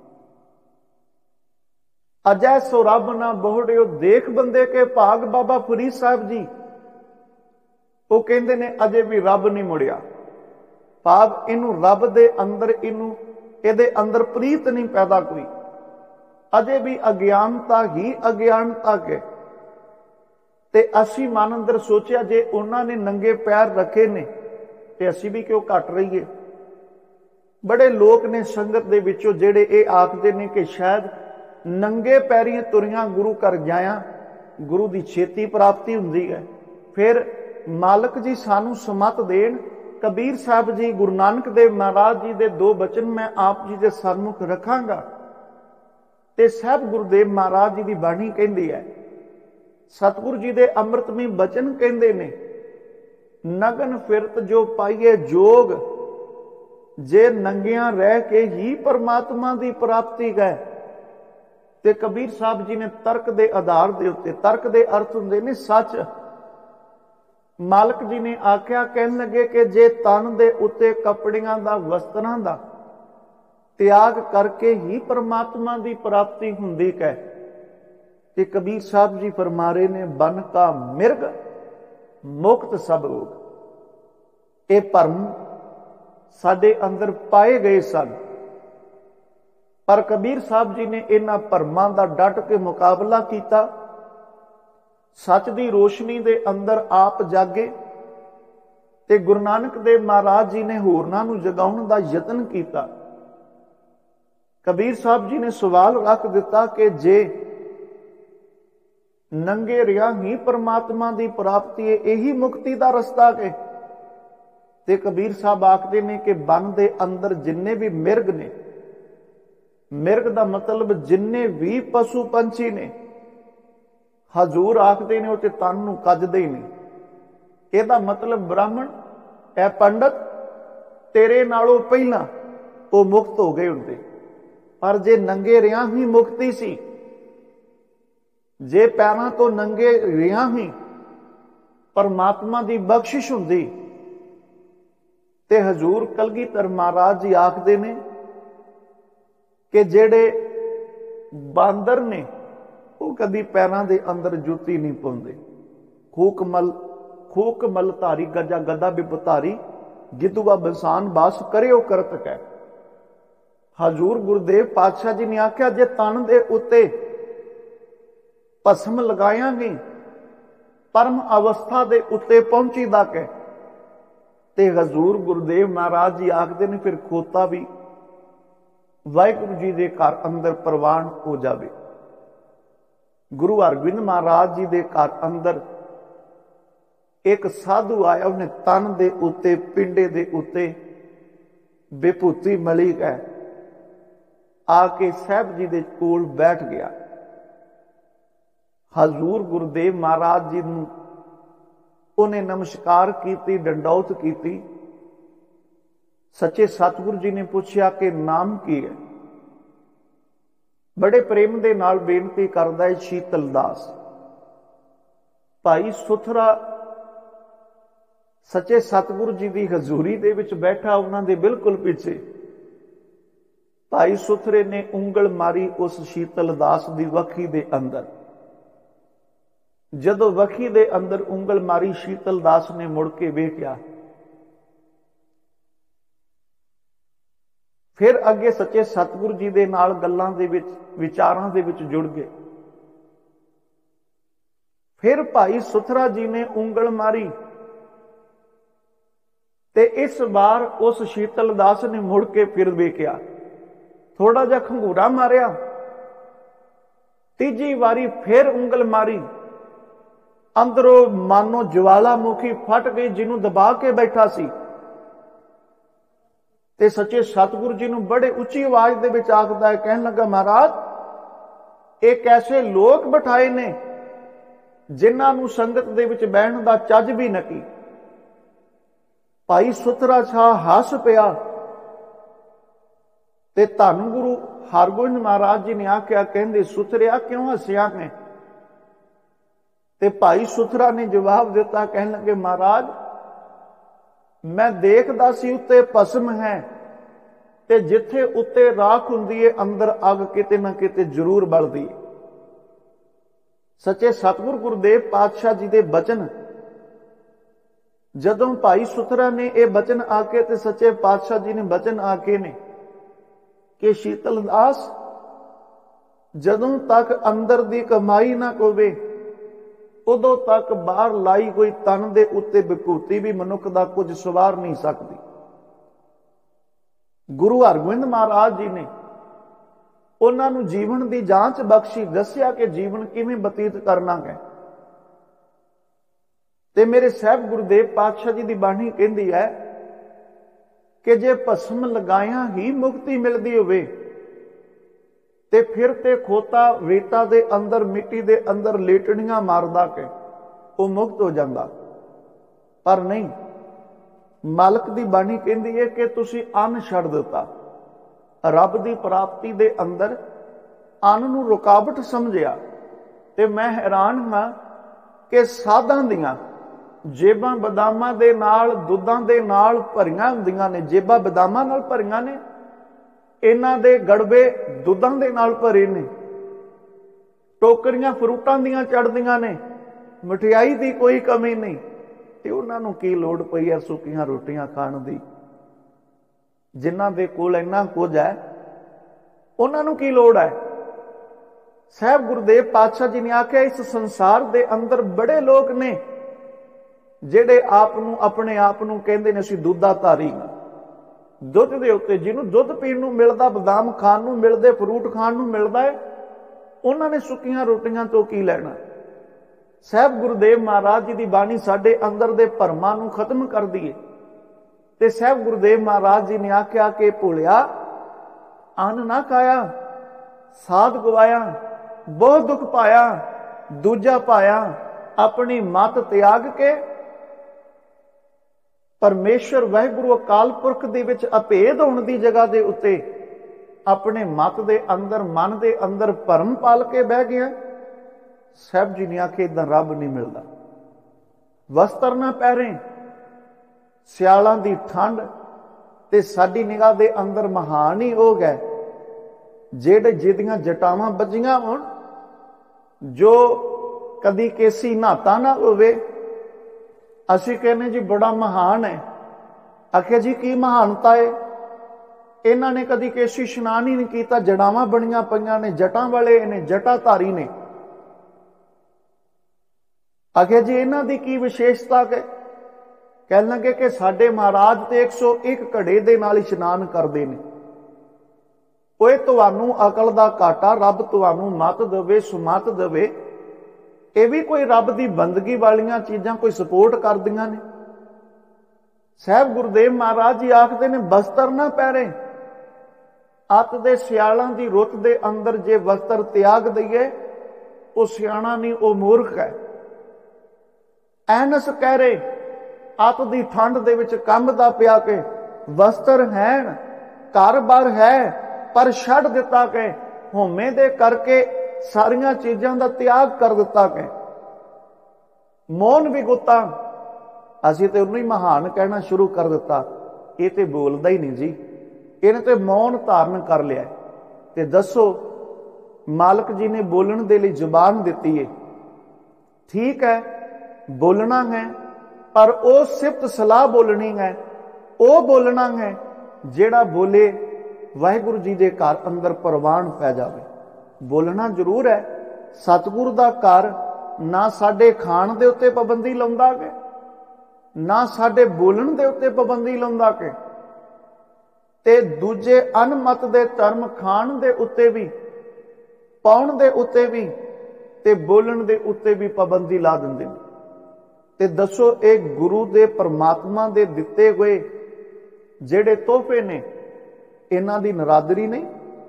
अजै सो रब ना बोहड़ियो देख बंदे के भाग। बाबा फरीद साहब जी वो कहते ने अजे भी रब नहीं मुड़िया, भाव इनू रब दे अंदर, इनू इहदे अंदर प्रीत नहीं पैदा कोई। अजे भी अज्ञानता ही अज्ञानता के। ते असी मन अंदर सोचिया जे उन्होंने नंगे पैर रखे ने ते असी भी क्यों घट रहीए। बड़े लोग ने संगत दे विचों जेड़े ये आखते ने कि शायद नंगे पैरी तुरियां गुरु घर जाया गुरु की छेती प्राप्ति हुंदी है। फिर मालक जी सानू समत देन। कबीर साहब जी, गुरु नानक देव महाराज जी दे दो बचन मैं आप जी के सन्मुख रखांगा। ते साहब गुरुदेव महाराज जी की बाणी कहती है, सतगुरु जी दे अमृतमई बचन कहते ने, नगन फिरत जो पाइए जोग, जे नंगियां रह के ही परमात्मा की प्राप्ति गए। ते कबीर साहब जी ने तर्क के आधार के उत्ते, तर्क के अर्थ हुंदे ने सच। मालक जी ने आख्या, कहन लगे कि जे तन दे उत्ते कपड़ियां दा वस्त्रां दा त्याग करके ही परमात्मा की प्राप्ति हुंदी है। ते कबीर साहब जी फरमा रहे ने, बन का मिर्ग मुक्त सब रोग। ये भरम साडे अंदर पाए गए सन, पर कबीर साहब जी ने इन्हां भरमां दा डट के मुकाबला किया। सच की रोशनी दे अंदर आप जागे ते गुरु नानक देव महाराज जी ने होरनां नूं जगाउण दा यतन किया। कबीर साहब जी ने सवाल रख दिता कि जे नंगे रिया ही परमात्मा की प्राप्ति है, यही मुक्ति का रस्ता है। ਤੇ ਕਬੀਰ ਸਾਹਿਬ ਆਖਦੇ ਨੇ ਕਿ ਬਨ ਦੇ ਅੰਦਰ ਜਿੰਨੇ ਵੀ ਮਿਰਗ ਨੇ, ਮਿਰਗ ਦਾ ਮਤਲਬ ਜਿੰਨੇ ਵੀ ਪਸ਼ੂ ਪੰਛੀ ਨੇ, ਹਜ਼ੂਰ ਆਖਦੇ ਨੇ ਉਹ ਤੇ ਤਨ ਨੂੰ ਕੱਜਦੇ ਹੀ ਨਹੀਂ। ਇਹਦਾ ਮਤਲਬ ਬ੍ਰਾਹਮਣ ਐ ਪੰਡਤ ਤੇਰੇ ਨਾਲੋਂ ਪਹਿਲਾਂ ਉਹ ਮੁਕਤ ਹੋ ਗਏ ਹੁੰਦੇ। ਪਰ ਜੇ ਨੰਗੇ ਰਿਆਂ ਹੀ ਮੁਕਤੀ ਸੀ, ਜੇ ਪੈਰਾਂ ਤੋਂ ਨੰਗੇ ਰਿਆਂ ਹੀ ਪਰਮਾਤਮਾ ਦੀ ਬਖਸ਼ਿਸ਼ ਹੁੰਦੀ, ਤੇ ਹਜ਼ੂਰ ਕਲਗੀਧਰ ਮਹਾਰਾਜ ਜੀ ਆਖਦੇ ਨੇ ਕਿ ਜਿਹੜੇ ਬਾਂਦਰ ਨੇ ਉਹ ਕਦੀ ਪੈਰਾਂ ਦੇ ਅੰਦਰ ਜੁੱਤੀ ਨਹੀਂ ਪਾਉਂਦੇ। ਖੂਕ ਮਲ ਧਾਰੀ ਗਜਾ ਗਦਾ ਬਿਪਤਾਰੀ, ਗਿੱਦੂਆ ਬਸਾਨ ਬਾਸ ਕਰਿਓ ਕਰਤ ਕੈ। ਹਜ਼ੂਰ ਗੁਰਦੇਵ ਪਾਤਸ਼ਾਹ ਜੀ ਨੇ ਆਖਿਆ ਜੇ ਤਨ ਦੇ ਉੱਤੇ ਭਸਮ ਲਗਾਇਆਂਗੇ, ਪਰਮ ਅਵਸਥਾ ਦੇ ਉੱਤੇ ਪਹੁੰਚੀਦਾ ਕਿ, ਤੇ ਹਜ਼ੂਰ ਗੁਰਦੇਵ ਮਹਾਰਾਜ ਜੀ ਆਖਦੇ ਨੇ ਫਿਰ ਖੋਤਾ ਵੀ ਵਾਹਿਗੁਰੂ ਜੀ ਦੇ ਘਰ ਅੰਦਰ ਪ੍ਰਵਾਨ ਹੋ ਜਾਵੇ। ਗੁਰੂ ਹਰਗੋਬਿੰਦ ਮਹਾਰਾਜ ਜੀ ਦੇ ਘਰ ਅੰਦਰ ਇੱਕ ਸਾਧੂ ਆਇਆ, ਉਹਨੇ ਤਨ ਦੇ ਉੱਤੇ ਪਿੰਡੇ ਦੇ ਉੱਤੇ ਵਿਭੂਤੀ ਮਲੀ ਹੈ, ਆ ਕੇ ਸਾਹਿਬ ਜੀ ਦੇ ਕੋਲ ਬੈਠ ਗਿਆ। ਹਜ਼ੂਰ ਗੁਰਦੇਵ ਮਹਾਰਾਜ ਜੀ ਨੂੰ ਉਹਨੇ ਨਮਸਕਾਰ ਕੀਤੀ, ਡੰਡੌਤ ਕੀਤੀ। ਸੱਚੇ ਸਤਿਗੁਰੂ ਜੀ ਨੇ ਪੁੱਛਿਆ ਕਿ ਨਾਮ ਕੀ ਹੈ? ਬੜੇ ਪ੍ਰੇਮ ਦੇ ਨਾਲ ਬੇਨਤੀ ਕਰਦਾ ਹੈ ਸ਼ੀਤਲ ਦਾਸ। ਭਾਈ ਸੁਥਰਾ ਸੱਚੇ ਸਤਿਗੁਰੂ ਜੀ ਦੀ ਹਜ਼ੂਰੀ ਦੇ ਵਿੱਚ ਬੈਠਾ, ਉਹਨਾਂ ਦੇ ਬਿਲਕੁਲ ਪਿੱਛੇ ਭਾਈ ਸੁਥਰੇ ਨੇ ਉਂਗਲ ਮਾਰੀ ਉਸ ਸ਼ੀਤਲ ਦਾਸ ਦੀ ਵੱਖੀ ਦੇ ਅੰਦਰ। ਜਦੋਂ ਵੱਖੀ ਦੇ ਅੰਦਰ ਉਂਗਲ ਮਾਰੀ, ਸ਼ੀਤਲ ਦਾਸ ਨੇ ਮੁੜ ਕੇ ਵੇਖਿਆ। ਫਿਰ ਅੱਗੇ ਸੱਚੇ ਸਤਿਗੁਰੂ ਜੀ ਦੇ ਨਾਲ ਗੱਲਾਂ ਦੇ ਵਿੱਚ, ਵਿਚਾਰਾਂ ਦੇ ਵਿੱਚ ਜੁੜ ਗਏ। ਫਿਰ ਭਾਈ ਸੁਥਰਾ ਜੀ ਨੇ ਉਂਗਲ ਮਾਰੀ ਤੇ ਇਸ ਵਾਰ ਉਸ ਸ਼ੀਤਲ ਦਾਸ ਨੇ ਮੁੜ ਕੇ ਫਿਰ ਵੇਖਿਆ, ਥੋੜਾ ਜਿਹਾ ਖੰਗੂਰਾ ਮਾਰਿਆ, ਤੀਜੀ ਵਾਰੀ ਫਿਰ ਉਂਗਲ ਮਾਰੀ। ਅੰਦਰੋਂ ਮਾਨੋ ਜਵਾਲਾਮੁਖੀ ਫਟ ਗਈ, ਜਿਹਨੂੰ ਦਬਾ ਕੇ ਬੈਠਾ ਸੀ। ਤੇ ਸੱਚੇ ਸਤਿਗੁਰੂ ਜੀ ਨੂੰ ਬੜੇ ਉੱਚੀ ਆਵਾਜ਼ ਦੇ ਵਿੱਚ ਆਖਦਾ ਹੈ, ਕਹਿਣ ਲੱਗਾ ਮਹਾਰਾਜ ਇਹ ਕੈਸੇ ਲੋਕ ਬਿਠਾਏ ਨੇ ਜਿਨ੍ਹਾਂ ਨੂੰ ਸੰਗਤ ਦੇ ਵਿੱਚ ਬਹਿਣ ਦਾ ਚੱਜ ਵੀ ਨਕੀ। ਭਾਈ ਸੁਥਰਾ ਸ਼ਾਹ ਹੱਸ ਪਿਆ ਤੇ ਧੰਨ ਗੁਰੂ ਹਰਗੋਬਿੰਦ ਮਹਾਰਾਜ ਜੀ ਨੇ ਆਖਿਆ, ਕਹਿੰਦੇ ਸੁਥਰਿਆ ਕਿਉਂ ਹੱਸਿਆ ਨੇ? ਤੇ ਭਾਈ ਸੁਥਰਾ ਨੇ ਜਵਾਬ ਦਿੱਤਾ, ਕਹਿਣ ਲੱਗੇ ਮਹਾਰਾਜ ਮੈਂ ਦੇਖਦਾ ਸੀ ਉੱਤੇ ਭਸਮ ਹੈ, ਤੇ ਜਿੱਥੇ ਉੱਤੇ ਰਾਖ ਹੁੰਦੀ ਹੈ ਅੰਦਰ ਅੱਗ ਕਿਤੇ ਨਾ ਕਿਤੇ ਜ਼ਰੂਰ ਬਲਦੀ ਹੈ। ਸੱਚੇ ਸਤਿਗੁਰ ਗੁਰਦੇਵ ਪਾਤਸ਼ਾਹ ਜੀ ਦੇ ਬਚਨ, ਜਦੋਂ ਭਾਈ ਸੁਥਰਾ ਨੇ ਇਹ ਬਚਨ ਆਕੇ ਤੇ ਸੱਚੇ ਪਾਤਸ਼ਾਹ ਜੀ ਨੇ ਬਚਨ ਆਕੇ ਨੇ ਕਿ ਸ਼ੀਤਲ ਦਾਸ ਜਦੋਂ ਤੱਕ ਅੰਦਰ ਦੀ ਕਮਾਈ ਨਾ ਹੋਵੇ ਉਦੋਂ ਤੱਕ ਬਾਹਰ ਲਾਈ ਹੋਈ ਤਨ ਦੇ ਉੱਤੇ ਵਿਭੂਤੀ ਵੀ ਮਨੁੱਖ ਦਾ ਕੁਝ ਸਵਾਰ ਨਹੀਂ ਸਕਦੀ। ਗੁਰੂ ਹਰਗੋਬਿੰਦ ਮਹਾਰਾਜ ਜੀ ਨੇ ਉਹਨਾਂ ਨੂੰ ਜੀਵਨ ਦੀ ਜਾਂਚ ਬਖਸ਼ੀ, ਦੱਸਿਆ ਕਿ ਜੀਵਨ ਕਿਵੇਂ ਬਤੀਤ ਕਰਨਾ ਹੈ। ਤੇ ਮੇਰੇ ਸਾਹਿਬ ਗੁਰਦੇਵ ਪਾਤਸ਼ਾਹ ਜੀ ਦੀ ਬਾਣੀ ਕਹਿੰਦੀ ਹੈ ਕਿ ਜੇ ਭਸਮ ਲਗਾਇਆ ਹੀ ਮੁਕਤੀ ਮਿਲਦੀ ਹੋਵੇ ਤੇ ਫਿਰ ਤੇ ਖੋਤਾ ਰੇਤਾ ਦੇ ਅੰਦਰ, ਮਿੱਟੀ ਦੇ ਅੰਦਰ ਲੇਟਣੀਆਂ ਮਾਰਦਾ ਕੇ ਉਹ ਮੁਕਤ ਹੋ ਜਾਂਦਾ। ਪਰ ਨਹੀਂ, ਮਾਲਕ ਦੀ ਬਾਣੀ ਕਹਿੰਦੀ ਹੈ ਕਿ ਤੁਸੀਂ ਅੰਨ ਛੱਡ ਦਿੱਤਾ, ਰੱਬ ਦੀ ਪ੍ਰਾਪਤੀ ਦੇ ਅੰਦਰ ਅੰਨ ਨੂੰ ਰੁਕਾਵਟ ਸਮਝਿਆ। ਤੇ ਮੈਂ ਹੈਰਾਨ ਹਾਂ ਕਿ ਸਾਧਾਂ ਦੀਆਂ ਜੇਬਾਂ ਬਦਾਮਾਂ ਦੇ ਨਾਲ, ਦੁੱਧਾਂ ਦੇ ਨਾਲ ਭਰੀਆਂ ਹੁੰਦੀਆਂ ਨੇ, ਜੇਬਾਂ ਬਦਾਮਾਂ ਨਾਲ ਭਰੀਆਂ ਨੇ, ਇਹਨਾਂ ਦੇ ਗੜਵੇ ਦੁੱਧਾਂ ਦੇ ਨਾਲ ਭਰੇ ਨੇ, ਟੋਕਰੀਆਂ ਫਰੂਟਾਂ ਦੀਆਂ ਚੜਦੀਆਂ ਨੇ, ਮਠਿਆਈ ਦੀ ਕੋਈ ਕਮੀ ਨਹੀਂ। ਤੇ ਉਹਨਾਂ ਨੂੰ ਕੀ ਲੋੜ ਪਈ ਹੈ ਸੁੱਕੀਆਂ ਰੋਟੀਆਂ ਖਾਣ ਦੀ? ਜਿਨ੍ਹਾਂ ਦੇ ਕੋਲ ਇੰਨਾ ਕੁਝ ਹੈ ਉਹਨਾਂ ਨੂੰ ਕੀ ਲੋੜ ਹੈ? ਸਾਹਿਬ ਗੁਰਦੇਵ ਪਾਤਸ਼ਾਹ ਜੀ ਨੇ ਆਖਿਆ ਇਸ ਸੰਸਾਰ ਦੇ ਅੰਦਰ ਬੜੇ ਲੋਕ ਨੇ ਜਿਹੜੇ ਆਪ ਨੂੰ, ਆਪਣੇ ਆਪ ਨੂੰ ਕਹਿੰਦੇ ਨੇ ਅਸੀਂ ਦੁੱਧਾ ਧਾਰੀ ਹਾਂ। ਦੁੱਧ ਦੇ ਉੱਤੇ ਜਿਹਨੂੰ ਦੁੱਧ ਪੀਣ ਨੂੰ ਮਿਲਦਾ, ਬਦਾਮ ਖਾਣ ਨੂੰ ਮਿਲਦੇ, ਫਰੂਟ ਖਾਣ ਨੂੰ ਮਿਲਦਾ ਹੈ, ਉਹਨਾਂ ਨੇ ਸੁੱਕੀਆਂ ਰੋਟੀਆਂ ਤੋਂ ਕੀ ਲੈਣਾ? ਸਾਹਿਬ ਗੁਰਦੇਵ ਮਹਾਰਾਜ ਜੀ ਦੀ ਬਾਣੀ ਸਾਡੇ ਅੰਦਰ ਦੇ ਭਰਮਾਂ ਨੂੰ ਖਤਮ ਕਰਦੀ ਹੈ। ਤੇ ਸਾਹਿਬ ਗੁਰਦੇਵ ਮਹਾਰਾਜ ਜੀ ਨੇ ਆਖਿਆ ਕਿ ਭੁਲਿਆ ਅੰਨ ਨਾ ਖਾਇਆ, ਸਾਧ ਗਵਾਇਆ, ਬਹੁਤ ਦੁੱਖ ਪਾਇਆ। ਦੂਜਾ ਪਾਇਆ ਆਪਣੀ ਮਤ ਤਿਆਗ ਕੇ ਪਰਮੇਸ਼ਰ ਵਾਹਿਗੁਰੂ ਅਕਾਲ ਪੁਰਖ ਦੇ ਵਿੱਚ ਅਭੇਦ ਹੋਣ ਦੀ ਜਗ੍ਹਾ ਦੇ ਉੱਤੇ ਆਪਣੇ ਮਤ ਦੇ ਅੰਦਰ, ਮਨ ਦੇ ਅੰਦਰ ਭਰਮ ਪਾਲ ਕੇ ਬਹਿ ਗਿਆ। ਸਾਹਿਬ ਜੀ ਨੇ ਆਖਿਆ ਏਦਾਂ ਰੱਬ ਨਹੀਂ ਮਿਲਦਾ। ਵਸਤਰ ਨਾ ਪਹਿਰੇ, ਸਿਆਲਾਂ ਦੀ ਠੰਡ ਤੇ ਸਾਡੀ ਨਿਗਾਹ ਦੇ ਅੰਦਰ ਮਹਾਨ ਹੀ ਹੋ ਗਏ ਜਿਹੜੇ ਜਿਹਦੀਆਂ ਜਟਾਵਾਂ ਵੱਜੀਆਂ ਹੋਣ, ਜੋ ਕਦੀ ਕੇਸੀ ਨਹਾਤਾ ਨਾ ਹੋਵੇ। ਅਸੀਂ ਕਹਿੰਦੇ ਜੀ ਬੜਾ ਮਹਾਨ ਹੈ। ਆਖਿਆ ਜੀ ਕੀ ਮਹਾਨਤਾ ਹੈ? ਇਹਨਾਂ ਨੇ ਕਦੀ ਕੇਸੀ ਇਸ਼ਨਾਨ ਹੀ ਨਹੀਂ ਕੀਤਾ, ਜੜਾਵਾਂ ਬਣੀਆਂ ਪਈਆਂ ਨੇ, ਜਟਾਂ ਵਾਲੇ ਨੇ, ਜਟਾਧਾਰੀ ਨੇ। ਆਖਿਆ ਜੀ ਇਹਨਾਂ ਦੀ ਕੀ ਵਿਸ਼ੇਸ਼ਤਾ ਹੈ? ਕਹਿਣ ਲੱਗੇ ਕਿ ਸਾਡੇ ਮਹਾਰਾਜ ਤੇ 101 ਘੜੇ ਦੇ ਨਾਲ ਇਸ਼ਨਾਨ ਕਰਦੇ ਨੇ। ਓਏ ਤੁਹਾਨੂੰ ਅਕਲ ਦਾ ਘਾਟਾ, ਰੱਬ ਤੁਹਾਨੂੰ ਮਤ ਦੇਵੇ, ਸੁਮਤ ਦੇਵੇ। ਇਹ ਵੀ ਕੋਈ ਰੱਬ ਦੀ ਬੰਦਗੀ ਵਾਲੀਆਂ ਚੀਜ਼ਾਂ ਕੋਈ ਸਪੋਰਟ ਕਰਦੀਆਂ ਨੇ? ਸਾਹਿਬ ਗੁਰਦੇਵ ਮਹਾਰਾਜ ਜੀ ਆਖਦੇ ਨੇ ਵਸਤਰ ਨਾ ਪਹਿਰੇ। ਅੱਤ ਦੇ ਸਿਆਲਾਂ ਦੀ ਰੁੱਤ ਦੇ ਅੰਦਰ ਜੇ ਵਸਤਰ ਤਿਆਗ ਦਈਏ, ਉਹ ਸਿਆਣਾ ਨਹੀਂ, ਉਹ ਮੂਰਖ ਹੈ। ਐਨਸ ਕਹਿ ਰਹੇ ਅੱਤ ਦੀ ਠੰਡ ਦੇ ਵਿੱਚ ਕੰਬਦਾ ਪਿਆ ਕੇ ਵਸਤਰ ਹੈਣ, ਘਰ-ਬਾਰ ਹੈ, ਪਰ ਛੱਡ ਦਿੱਤਾ ਕਿ ਹਉਮੈ ਦੇ ਕਰਕੇ ਸਾਰੀਆਂ ਚੀਜ਼ਾਂ ਦਾ ਤਿਆਗ ਕਰ ਦਿੱਤਾ ਕਿ ਮੌਨ ਵਿਗੁਤਾ। ਅਸੀਂ ਤੇ ਉਹਨੂੰ ਹੀ ਮਹਾਨ ਕਹਿਣਾ ਸ਼ੁਰੂ ਕਰ ਦਿੱਤਾ। ਇਹ ਤੇ ਬੋਲਦਾ ਹੀ ਨਹੀਂ ਜੀ, ਇਹਨੇ ਤੇ ਮੌਨ ਧਾਰਨ ਕਰ ਲਿਆ। ਤੇ ਦੱਸੋ ਮਾਲਕ ਜੀ ਨੇ ਬੋਲਣ ਦੇ ਲਈ ਜ਼ੁਬਾਨ ਦਿੱਤੀ ਹੈ, ਠੀਕ ਹੈ ਬੋਲਣਾ ਹੈ, ਪਰ ਉਹ ਸਿਫਤ ਸਲਾਹ ਬੋਲਣੀ ਹੈ। ਉਹ ਬੋਲਣਾ ਹੈ ਜਿਹੜਾ ਬੋਲੇ ਵਾਹਿਗੁਰੂ ਜੀ ਦੇ ਘਰ ਅੰਦਰ ਪ੍ਰਵਾਨ ਪੈ ਜਾਵੇ। ਬੋਲਣਾ ਜ਼ਰੂਰ ਹੈ। ਸਤਿਗੁਰੂ ਦਾ ਘਰ ਨਾ ਸਾਡੇ ਖਾਣ ਦੇ ਉੱਤੇ ਪਾਬੰਦੀ ਲਾਉਂਦਾ ਕਿ ਨਾ ਸਾਡੇ ਬੋਲਣ ਦੇ ਉੱਤੇ ਪਾਬੰਦੀ ਲਾਉਂਦਾ ਕਿ ਤੇ ਦੂਜੇ ਅਨਮਤ ਦੇ ਧਰਮ ਖਾਣ ਦੇ ਉੱਤੇ ਵੀ, ਪਾਉਣ ਦੇ ਉੱਤੇ ਵੀ ਤੇ ਬੋਲਣ ਦੇ ਉੱਤੇ ਵੀ ਪਾਬੰਦੀ ਲਾ ਦਿੰਦੇ ਨੇ। ਤੇ ਦੱਸੋ ਇਹ ਗੁਰੂ ਦੇ ਪਰਮਾਤਮਾ ਦੇ ਦਿੱਤੇ ਹੋਏ ਜਿਹੜੇ ਤੋਹਫੇ ਨੇ, ਇਹਨਾਂ ਦੀ ਨਰਾਦਰੀ ਨਹੀਂ?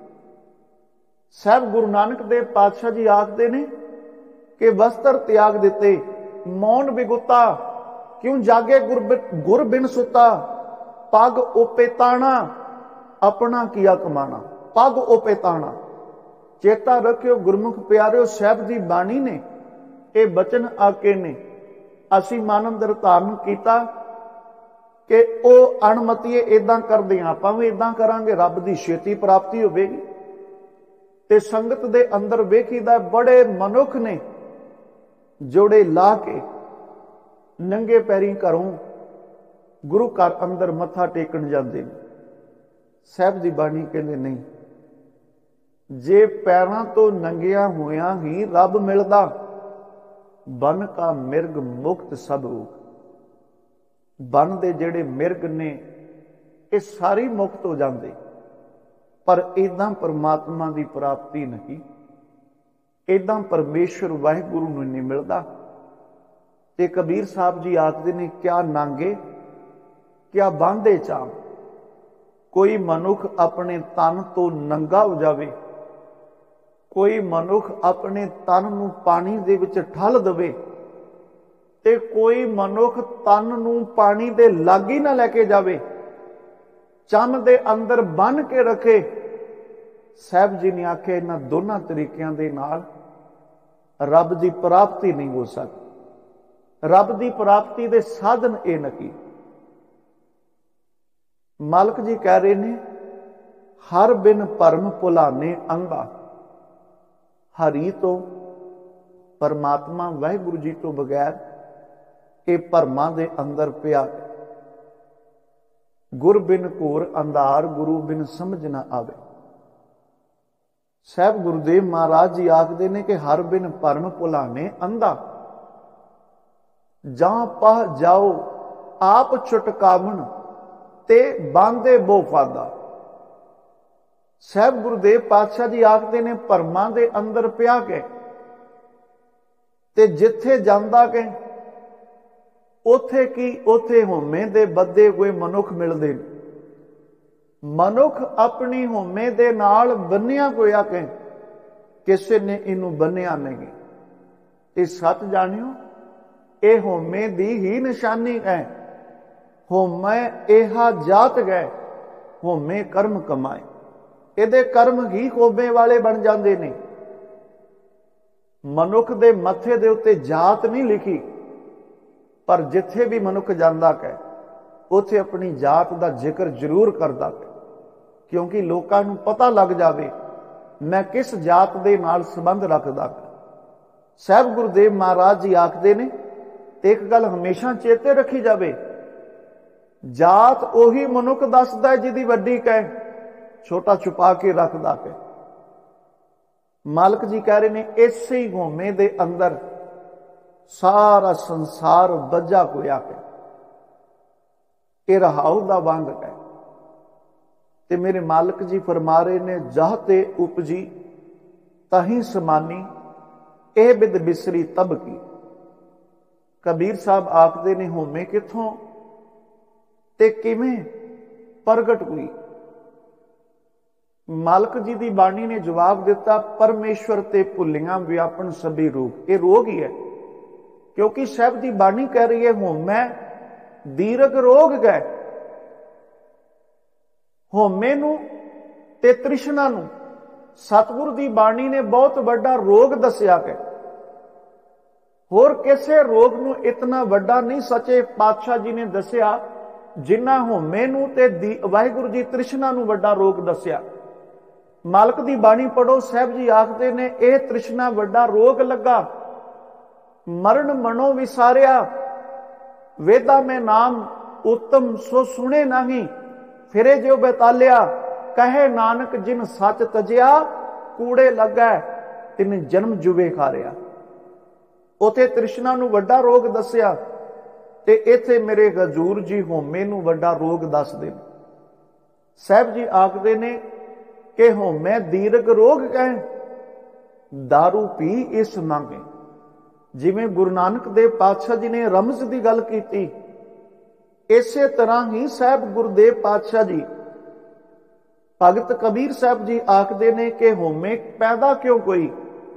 ਸਾਹਿਬ ਗੁਰੂ ਨਾਨਕ ਦੇਵ ਪਾਤਸ਼ਾਹ ਜੀ ਆਖਦੇ ਨੇ ਕਿ ਵਸਤਰ ਤਿਆਗ ਦਿੱਤੇ, ਮੌਨ ਵਿਗੁਤਾ, ਕਿਉਂ ਜਾਗੇ ਗੁਰ ਬਿਨ ਸੁਤਾ। ਪੱਗ ਓਪੇ ਤਾਣਾ, ਆਪਣਾ ਕੀਆ ਕਮਾਣਾ। ਪੱਗ ਓਪੇ ਤਾਣਾ। ਚੇਤਾ ਰੱਖਿਓ ਗੁਰਮੁਖ ਪਿਆਰਿਓ, ਸਾਹਿਬ ਦੀ ਬਾਣੀ ਨੇ ਇਹ ਬਚਨ ਆਕੇ ਨੇ। ਅਸੀਂ ਮਨ ਅੰਦਰ ਧਾਰਨ ਕੀਤਾ ਕਿ ਉਹ ਅਣਮਤੀਏ ਇਦਾਂ ਕਰਦੇ ਆ, ਆਪਾਂ ਵੀ ਇਦਾਂ ਕਰਾਂਗੇ, ਰੱਬ ਦੀ ਛੇਤੀ ਪ੍ਰਾਪਤੀ ਹੋਵੇਗੀ। ਤੇ ਸੰਗਤ ਦੇ ਅੰਦਰ ਵੇਖੀਦਾ ਬੜੇ ਮਨੁੱਖ ਨੇ ਜੋੜੇ ਲਾ ਕੇ ਨੰਗੇ ਪੈਰੀਂ ਘਰੋਂ ਗੁਰੂ ਘਰ ਅੰਦਰ ਮੱਥਾ ਟੇਕਣ ਜਾਂਦੇ ਨੇ। ਸਾਹਿਬ ਦੀ ਬਾਣੀ ਕਹਿੰਦੇ ਨਹੀਂ, ਜੇ ਪੈਰਾਂ ਤੋਂ ਨੰਗਿਆਂ ਹੋਇਆਂ ਹੀ ਰੱਬ ਮਿਲਦਾ, ਬਨ ਕਾ ਮਿਰਗ ਮੁਕਤ ਸਭ ਰੂਪ। ਬਨ ਦੇ ਜਿਹੜੇ ਮਿਰਗ ਨੇ ਇਹ ਸਾਰੀ ਮੁਕਤ ਹੋ ਜਾਂਦੇ, ਪਰ ਇਦਾਂ ਪਰਮਾਤਮਾ ਦੀ ਪ੍ਰਾਪਤੀ ਨਹੀਂ, ਇਦਾਂ ਪਰਮੇਸ਼ਰ ਵਾਹਿਗੁਰੂ ਨੂੰ ਨਹੀਂ ਮਿਲਦਾ। ਤੇ ਕਬੀਰ ਸਾਹਿਬ ਜੀ ਆਖਦੇ ਨੇ ਕਿਆ ਨਾਂਗੇ ਕਿਆ ਬਾਂਧੇ ਚਾਮ। ਕੋਈ ਮਨੁੱਖ ਆਪਣੇ ਤਨ ਤੋਂ ਨੰਗਾ ਹੋ ਜਾਵੇ, ਕੋਈ ਮਨੁੱਖ ਆਪਣੇ ਤਨ ਨੂੰ ਪਾਣੀ ਦੇ ਵਿੱਚ ਠੱਲ ਦੇਵੇ, ਤੇ ਕੋਈ ਮਨੁੱਖ ਤਨ ਨੂੰ ਪਾਣੀ ਦੇ ਲਾਗੀ ਨਾ ਲੈ ਕੇ ਜਾਵੇ, ਚੰਨ ਦੇ ਅੰਦਰ ਬੰਨ ਕੇ ਰੱਖੇ। ਸਾਹਿਬ ਜੀ ਨੇ ਆਖਿਆ ਇਹਨਾਂ ਦੋਨਾਂ ਤਰੀਕਿਆਂ ਦੇ ਨਾਲ ਰੱਬ ਦੀ ਪ੍ਰਾਪਤੀ ਨਹੀਂ ਹੋ ਸਕਦੀ। ਰੱਬ ਦੀ ਪ੍ਰਾਪਤੀ ਦੇ ਸਾਧਨ ਇਹ ਨਹੀਂ। ਮਾਲਕ ਜੀ ਕਹਿ ਰਹੇ ਨੇ ਹਰ ਬਿਨ ਭਰਮ ਭੁਲਾਨੇ ਅੰਧਾ। ਹਰੀ ਤੋਂ, ਪਰਮਾਤਮਾ ਵਾਹਿਗੁਰੂ ਜੀ ਤੋਂ ਬਗੈਰ ਇਹ ਭਰਮਾਂ ਦੇ ਅੰਦਰ ਪਿਆ। ਗੁਰ ਬਿਨ ਘੋਰ ਅੰਧਾਰ, ਗੁਰੂ ਬਿਨ ਸਮਝ ਨਾ ਆਵੇ। ਸਾਹਿਬ ਗੁਰਦੇਵ ਮਹਾਰਾਜ ਜੀ ਆਖਦੇ ਨੇ ਕਿ ਹਰ ਬਿਨ ਭਰਮ ਭੁਲਾਨੇ ਅੰਧਾ। ਜਾਂ ਪਹ ਜਾਓ ਆਪ ਛੁਟਕਾਵਣ ਤੇ ਬਾਂਦੇ ਬੋ ਫਾਦਾ। ਸਾਹਿਬ ਗੁਰਦੇਵ ਪਾਤਸ਼ਾਹ ਜੀ ਆਖਦੇ ਨੇ ਭਰਮਾਂ ਦੇ ਅੰਦਰ ਪਿਆ ਕੇ ਤੇ ਜਿੱਥੇ ਜਾਂਦਾ ਕਿ उथे की उथे होमे दे बदे हुए मनुख मिलते हैं। मनुख अपनी होमे दे नाल बन्निया होया कि किसी ने इनू बन्निया नहीं। ये सच जानियो, ये होमे दी ही निशानी है। होमे एहा जात गए, होमे कर्म कमाए। ਇਹਦੇ कर्म ही होमे वाले बन जाते ने। मनुख दे मथे दे उत्ते जात नहीं लिखी, पर जिथे भी मनुख जाता है उथे अपनी जात का जिक्र जरूर करता है, क्योंकि लोगों को पता लग जाए मैं किस जात दे नाल संबंध रखता है। साहब गुरुदेव महाराज जी आखते ने, एक गल हमेशा चेते रखी जाए, जात उही मनुख दसदा है जिहदी वड्डी कह, छोटा छुपा के रखदा है। मालक जी कह रहे ने, इसे ही होमे दे अंदर सारा संसार बजा होया है। यह रहाऊ दा वंग है। ते मेरे मालक जी फरमा रहे ने, जाहते उपजी तही समानी, एह बिद बिसरी तब की। कबीर साहब आखते ने, होमे किथों ते किवें प्रगट हुई। मालक जी की बाणी ने जवाब दिता, परमेश्वर ते भुलियां व्यापन सभी रूप। ये रोग ही है, क्योंकि साहब की बाणी कह रही है, होमै दीर्घ रोग गए। होमे नू ते तृष्णा नू सतगुरु की बाणी ने बहुत बड़ा रोग दसिया है। होर किसे रोग नू इतना बड़ा नहीं सचे पातशाह जी ने दसिया जिन्ना होमे नू ते वाहिगुरु जी तृष्णा नू बड़ा रोग दसिया। मालक की बाणी पढ़ो, साहब जी आखते ने, यह तृष्णा बड़ा रोग लगा। मरण मनो विसारिया, वेदा में नाम उत्तम सो सुने नहीं। फिरे जो बैतालिया, कहे नानक जिन सच तजिया, कूड़े लगा तिन जन्म जुबे खारिया। उथे तृष्णा नू बड़ा रोग दसिया, ते इथे मेरे हजूर जी होमे नू बड़ा रोग दसदे ने। साहब जी आखते ने कि होमे दीर्घ रोग कहे, दारू पी इस मांगे। जिवें गुरु नानक देव पातशाह जी ने रमज की गल की, इसे तरह ही साहब गुरुदेव पातशाह जी भगत कबीर साहब जी आखते ने कि होमे पैदा क्यों कोई।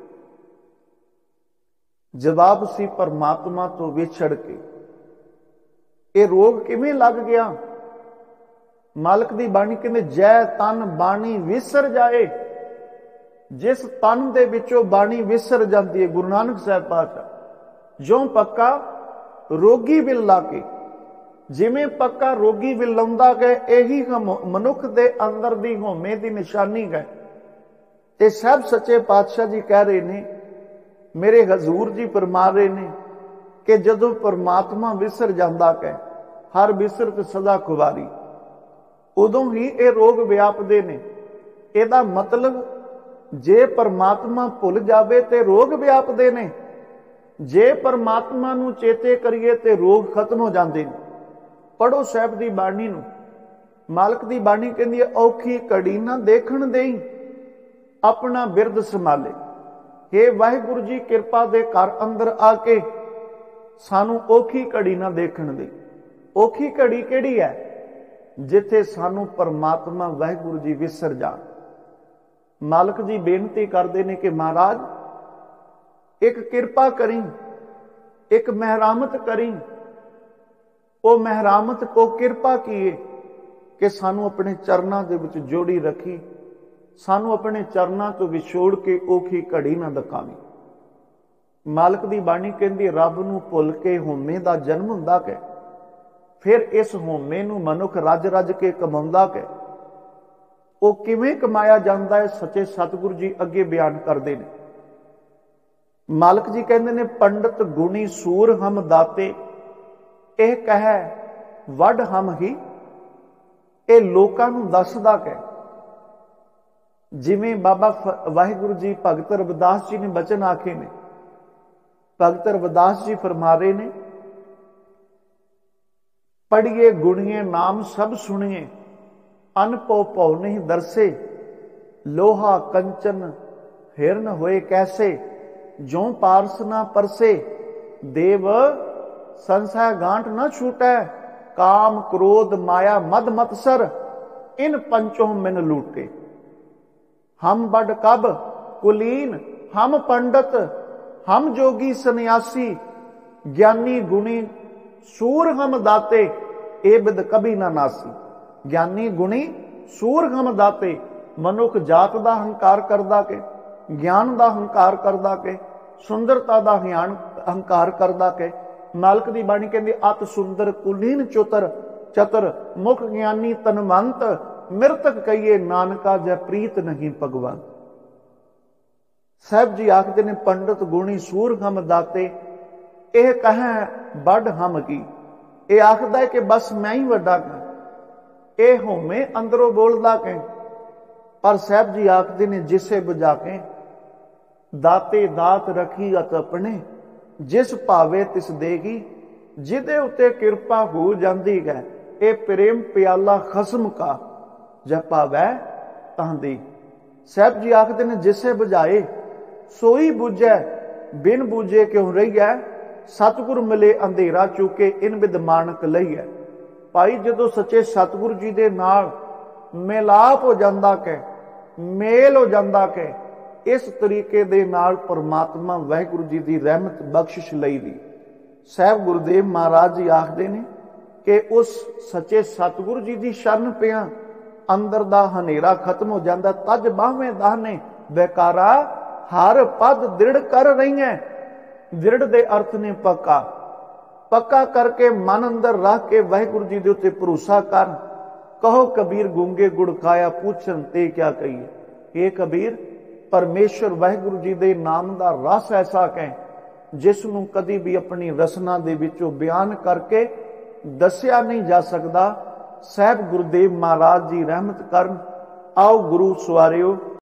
जवाब सी परमात्मा तो विछड़ के। ये रोग किवें लग गया। मालक की बाणी कहते, जै तन बाणी विसर जाए। जिस तन दे विचों बाणी विसर जाती है, गुरु नानक साहब पातशाह जो पक्का रोगी विल ला के, जिवें पक्का रोगी विल लाउंदा गए, यही मनुख दे अंदर दी होमे दी निशानी है। ते सब सच्चे पातशाह जी कह रहे ने, मेरे हजूर जी फरमा रहे ने कि जदों परमात्मा विसर जाता है, हर विसरत सदा खुवारी, उदों ही ये रोग व्यापदे ने। इहदा मतलब जे परमात्मा भुल जावे ते रोग व्यापदे ने, जे परमात्मा नू चेते करिए ते रोग खत्म हो जाते हैं। पढ़ो साहब की बाणी नू। मालक की बाणी कहती है, औखी घड़ी ना देखण देई, अपना बिरद संभाले। हे वाहिगुरु जी किरपा दे घर अंदर आके सानू औखी घड़ी ना देखण दे। औखी घड़ी केड़ी है? जिथे सानू परमात्मा वाहिगुरु जी विसर जाण। मालक जी बेनती करते हैं कि महाराज एक किरपा करी, एक महरामत करी। वो महरामत को किरपा किए कि सानू अपने चरणों के विच जोड़ी रखी, सानू अपने चरणों तो विछोड़ के औखी घड़ी ना दिखावी। मालक की बाणी कहती, रब नू भुल के होमे का जन्म हुंदा है, फिर इस होमे नू मनुख रज रज के कमाउंदा है। वो किवें कमाया जाता है, सच्चे सतगुरु जी अगे बयान करते हैं। मालक जी कहते हैं, पंडित गुणी सूर हम दाते, यह कह वड हम ही। ये लोकां नू दसदा है। जिवें बाबा वाहिगुरु जी भगत रविदास जी ने बचन आखे ने। भगत रविदास जी फरमा रहे ने, पढ़िए गुणिए नाम सब सुनिए, अनपो भव नहीं दरसे, लोहा कंचन हिरन होए कैसे, जो पारस ना परसे, देव संशय गांठ न छूटै, काम क्रोध माया मद मत्सर, इन पंचों मिन लूटे। हम बड कब कुलीन, हम पंडित, हम जोगी सन्यासी, ज्ञानी गुणी सूर हम दाते, ए बिद कभी ना नासी। ज्ञानी गुणी सूर हम दाते, मनुख जात दा हंकार करदा के, ज्ञान दा हंकार करदा के, सुंदरता दा हंकार करदा के। मालक दी बाणी कहंदी अत सुंदर कुलीन चतुर, चतुर मुख ज्ञानी तनवंत, मृतक कहिए नानका जै प्रीत नहीं भगवंत। साहब जी आखते ने पंडित गुणी सूर हम दाते, यह कहें बड़ हम की। यह आखदा है कि बस मैं ही वड्डा कह, यह होमे अंदरों बोलदा के। पर साहब जी आखते ने जिसे बुझा के, दाते दात रखी अत अपने, जिस भावे तिस देगी, जिदे उते किरपा हो जाती है। ये प्रेम प्याला खसम का, जब भावै तां दी। साहब जी आखते ने जिसे बुझाए सोई बुझै, बिन बूझे क्यों रही है। सतगुर मिले अंधेरा चुके, इन विद मानक लई है। भाई जदों सच्चे सतगुरु जी दे नाल मिलाप हो जांदा के, मेल हो जांदा के, इस तरीके दे नाल परमात्मा वाहिगुरु जी की रहमत बख्शिश लई दी। साहब गुरुदेव महाराज जी आखते ने कि उस सच्चे सतगुरु जी की शरण पिया अंदर दा हनेरा खत्म हो जाता। तज बाहवें दाहने बेकारा, हर पद दृढ़ कर रही है। दृढ़ दे अर्थ ने पक्का, पक्का करके मन अंदर रख के वाहिगुरु जी दे उत्ते भरोसा कर। कहो कबीर गूंगे गुड़ खाया, पूछन ते क्या कहिए। हे कबीर, परमेश्वर वाहिगुरु जी दे नाम दा रस ऐसा कह, जिसनों कदी भी अपनी रसना दे विचों बयान करके दसिया नहीं जा सकता। साहब गुरुदेव महाराज जी रहमत करन। आओ गुरु सवारियो,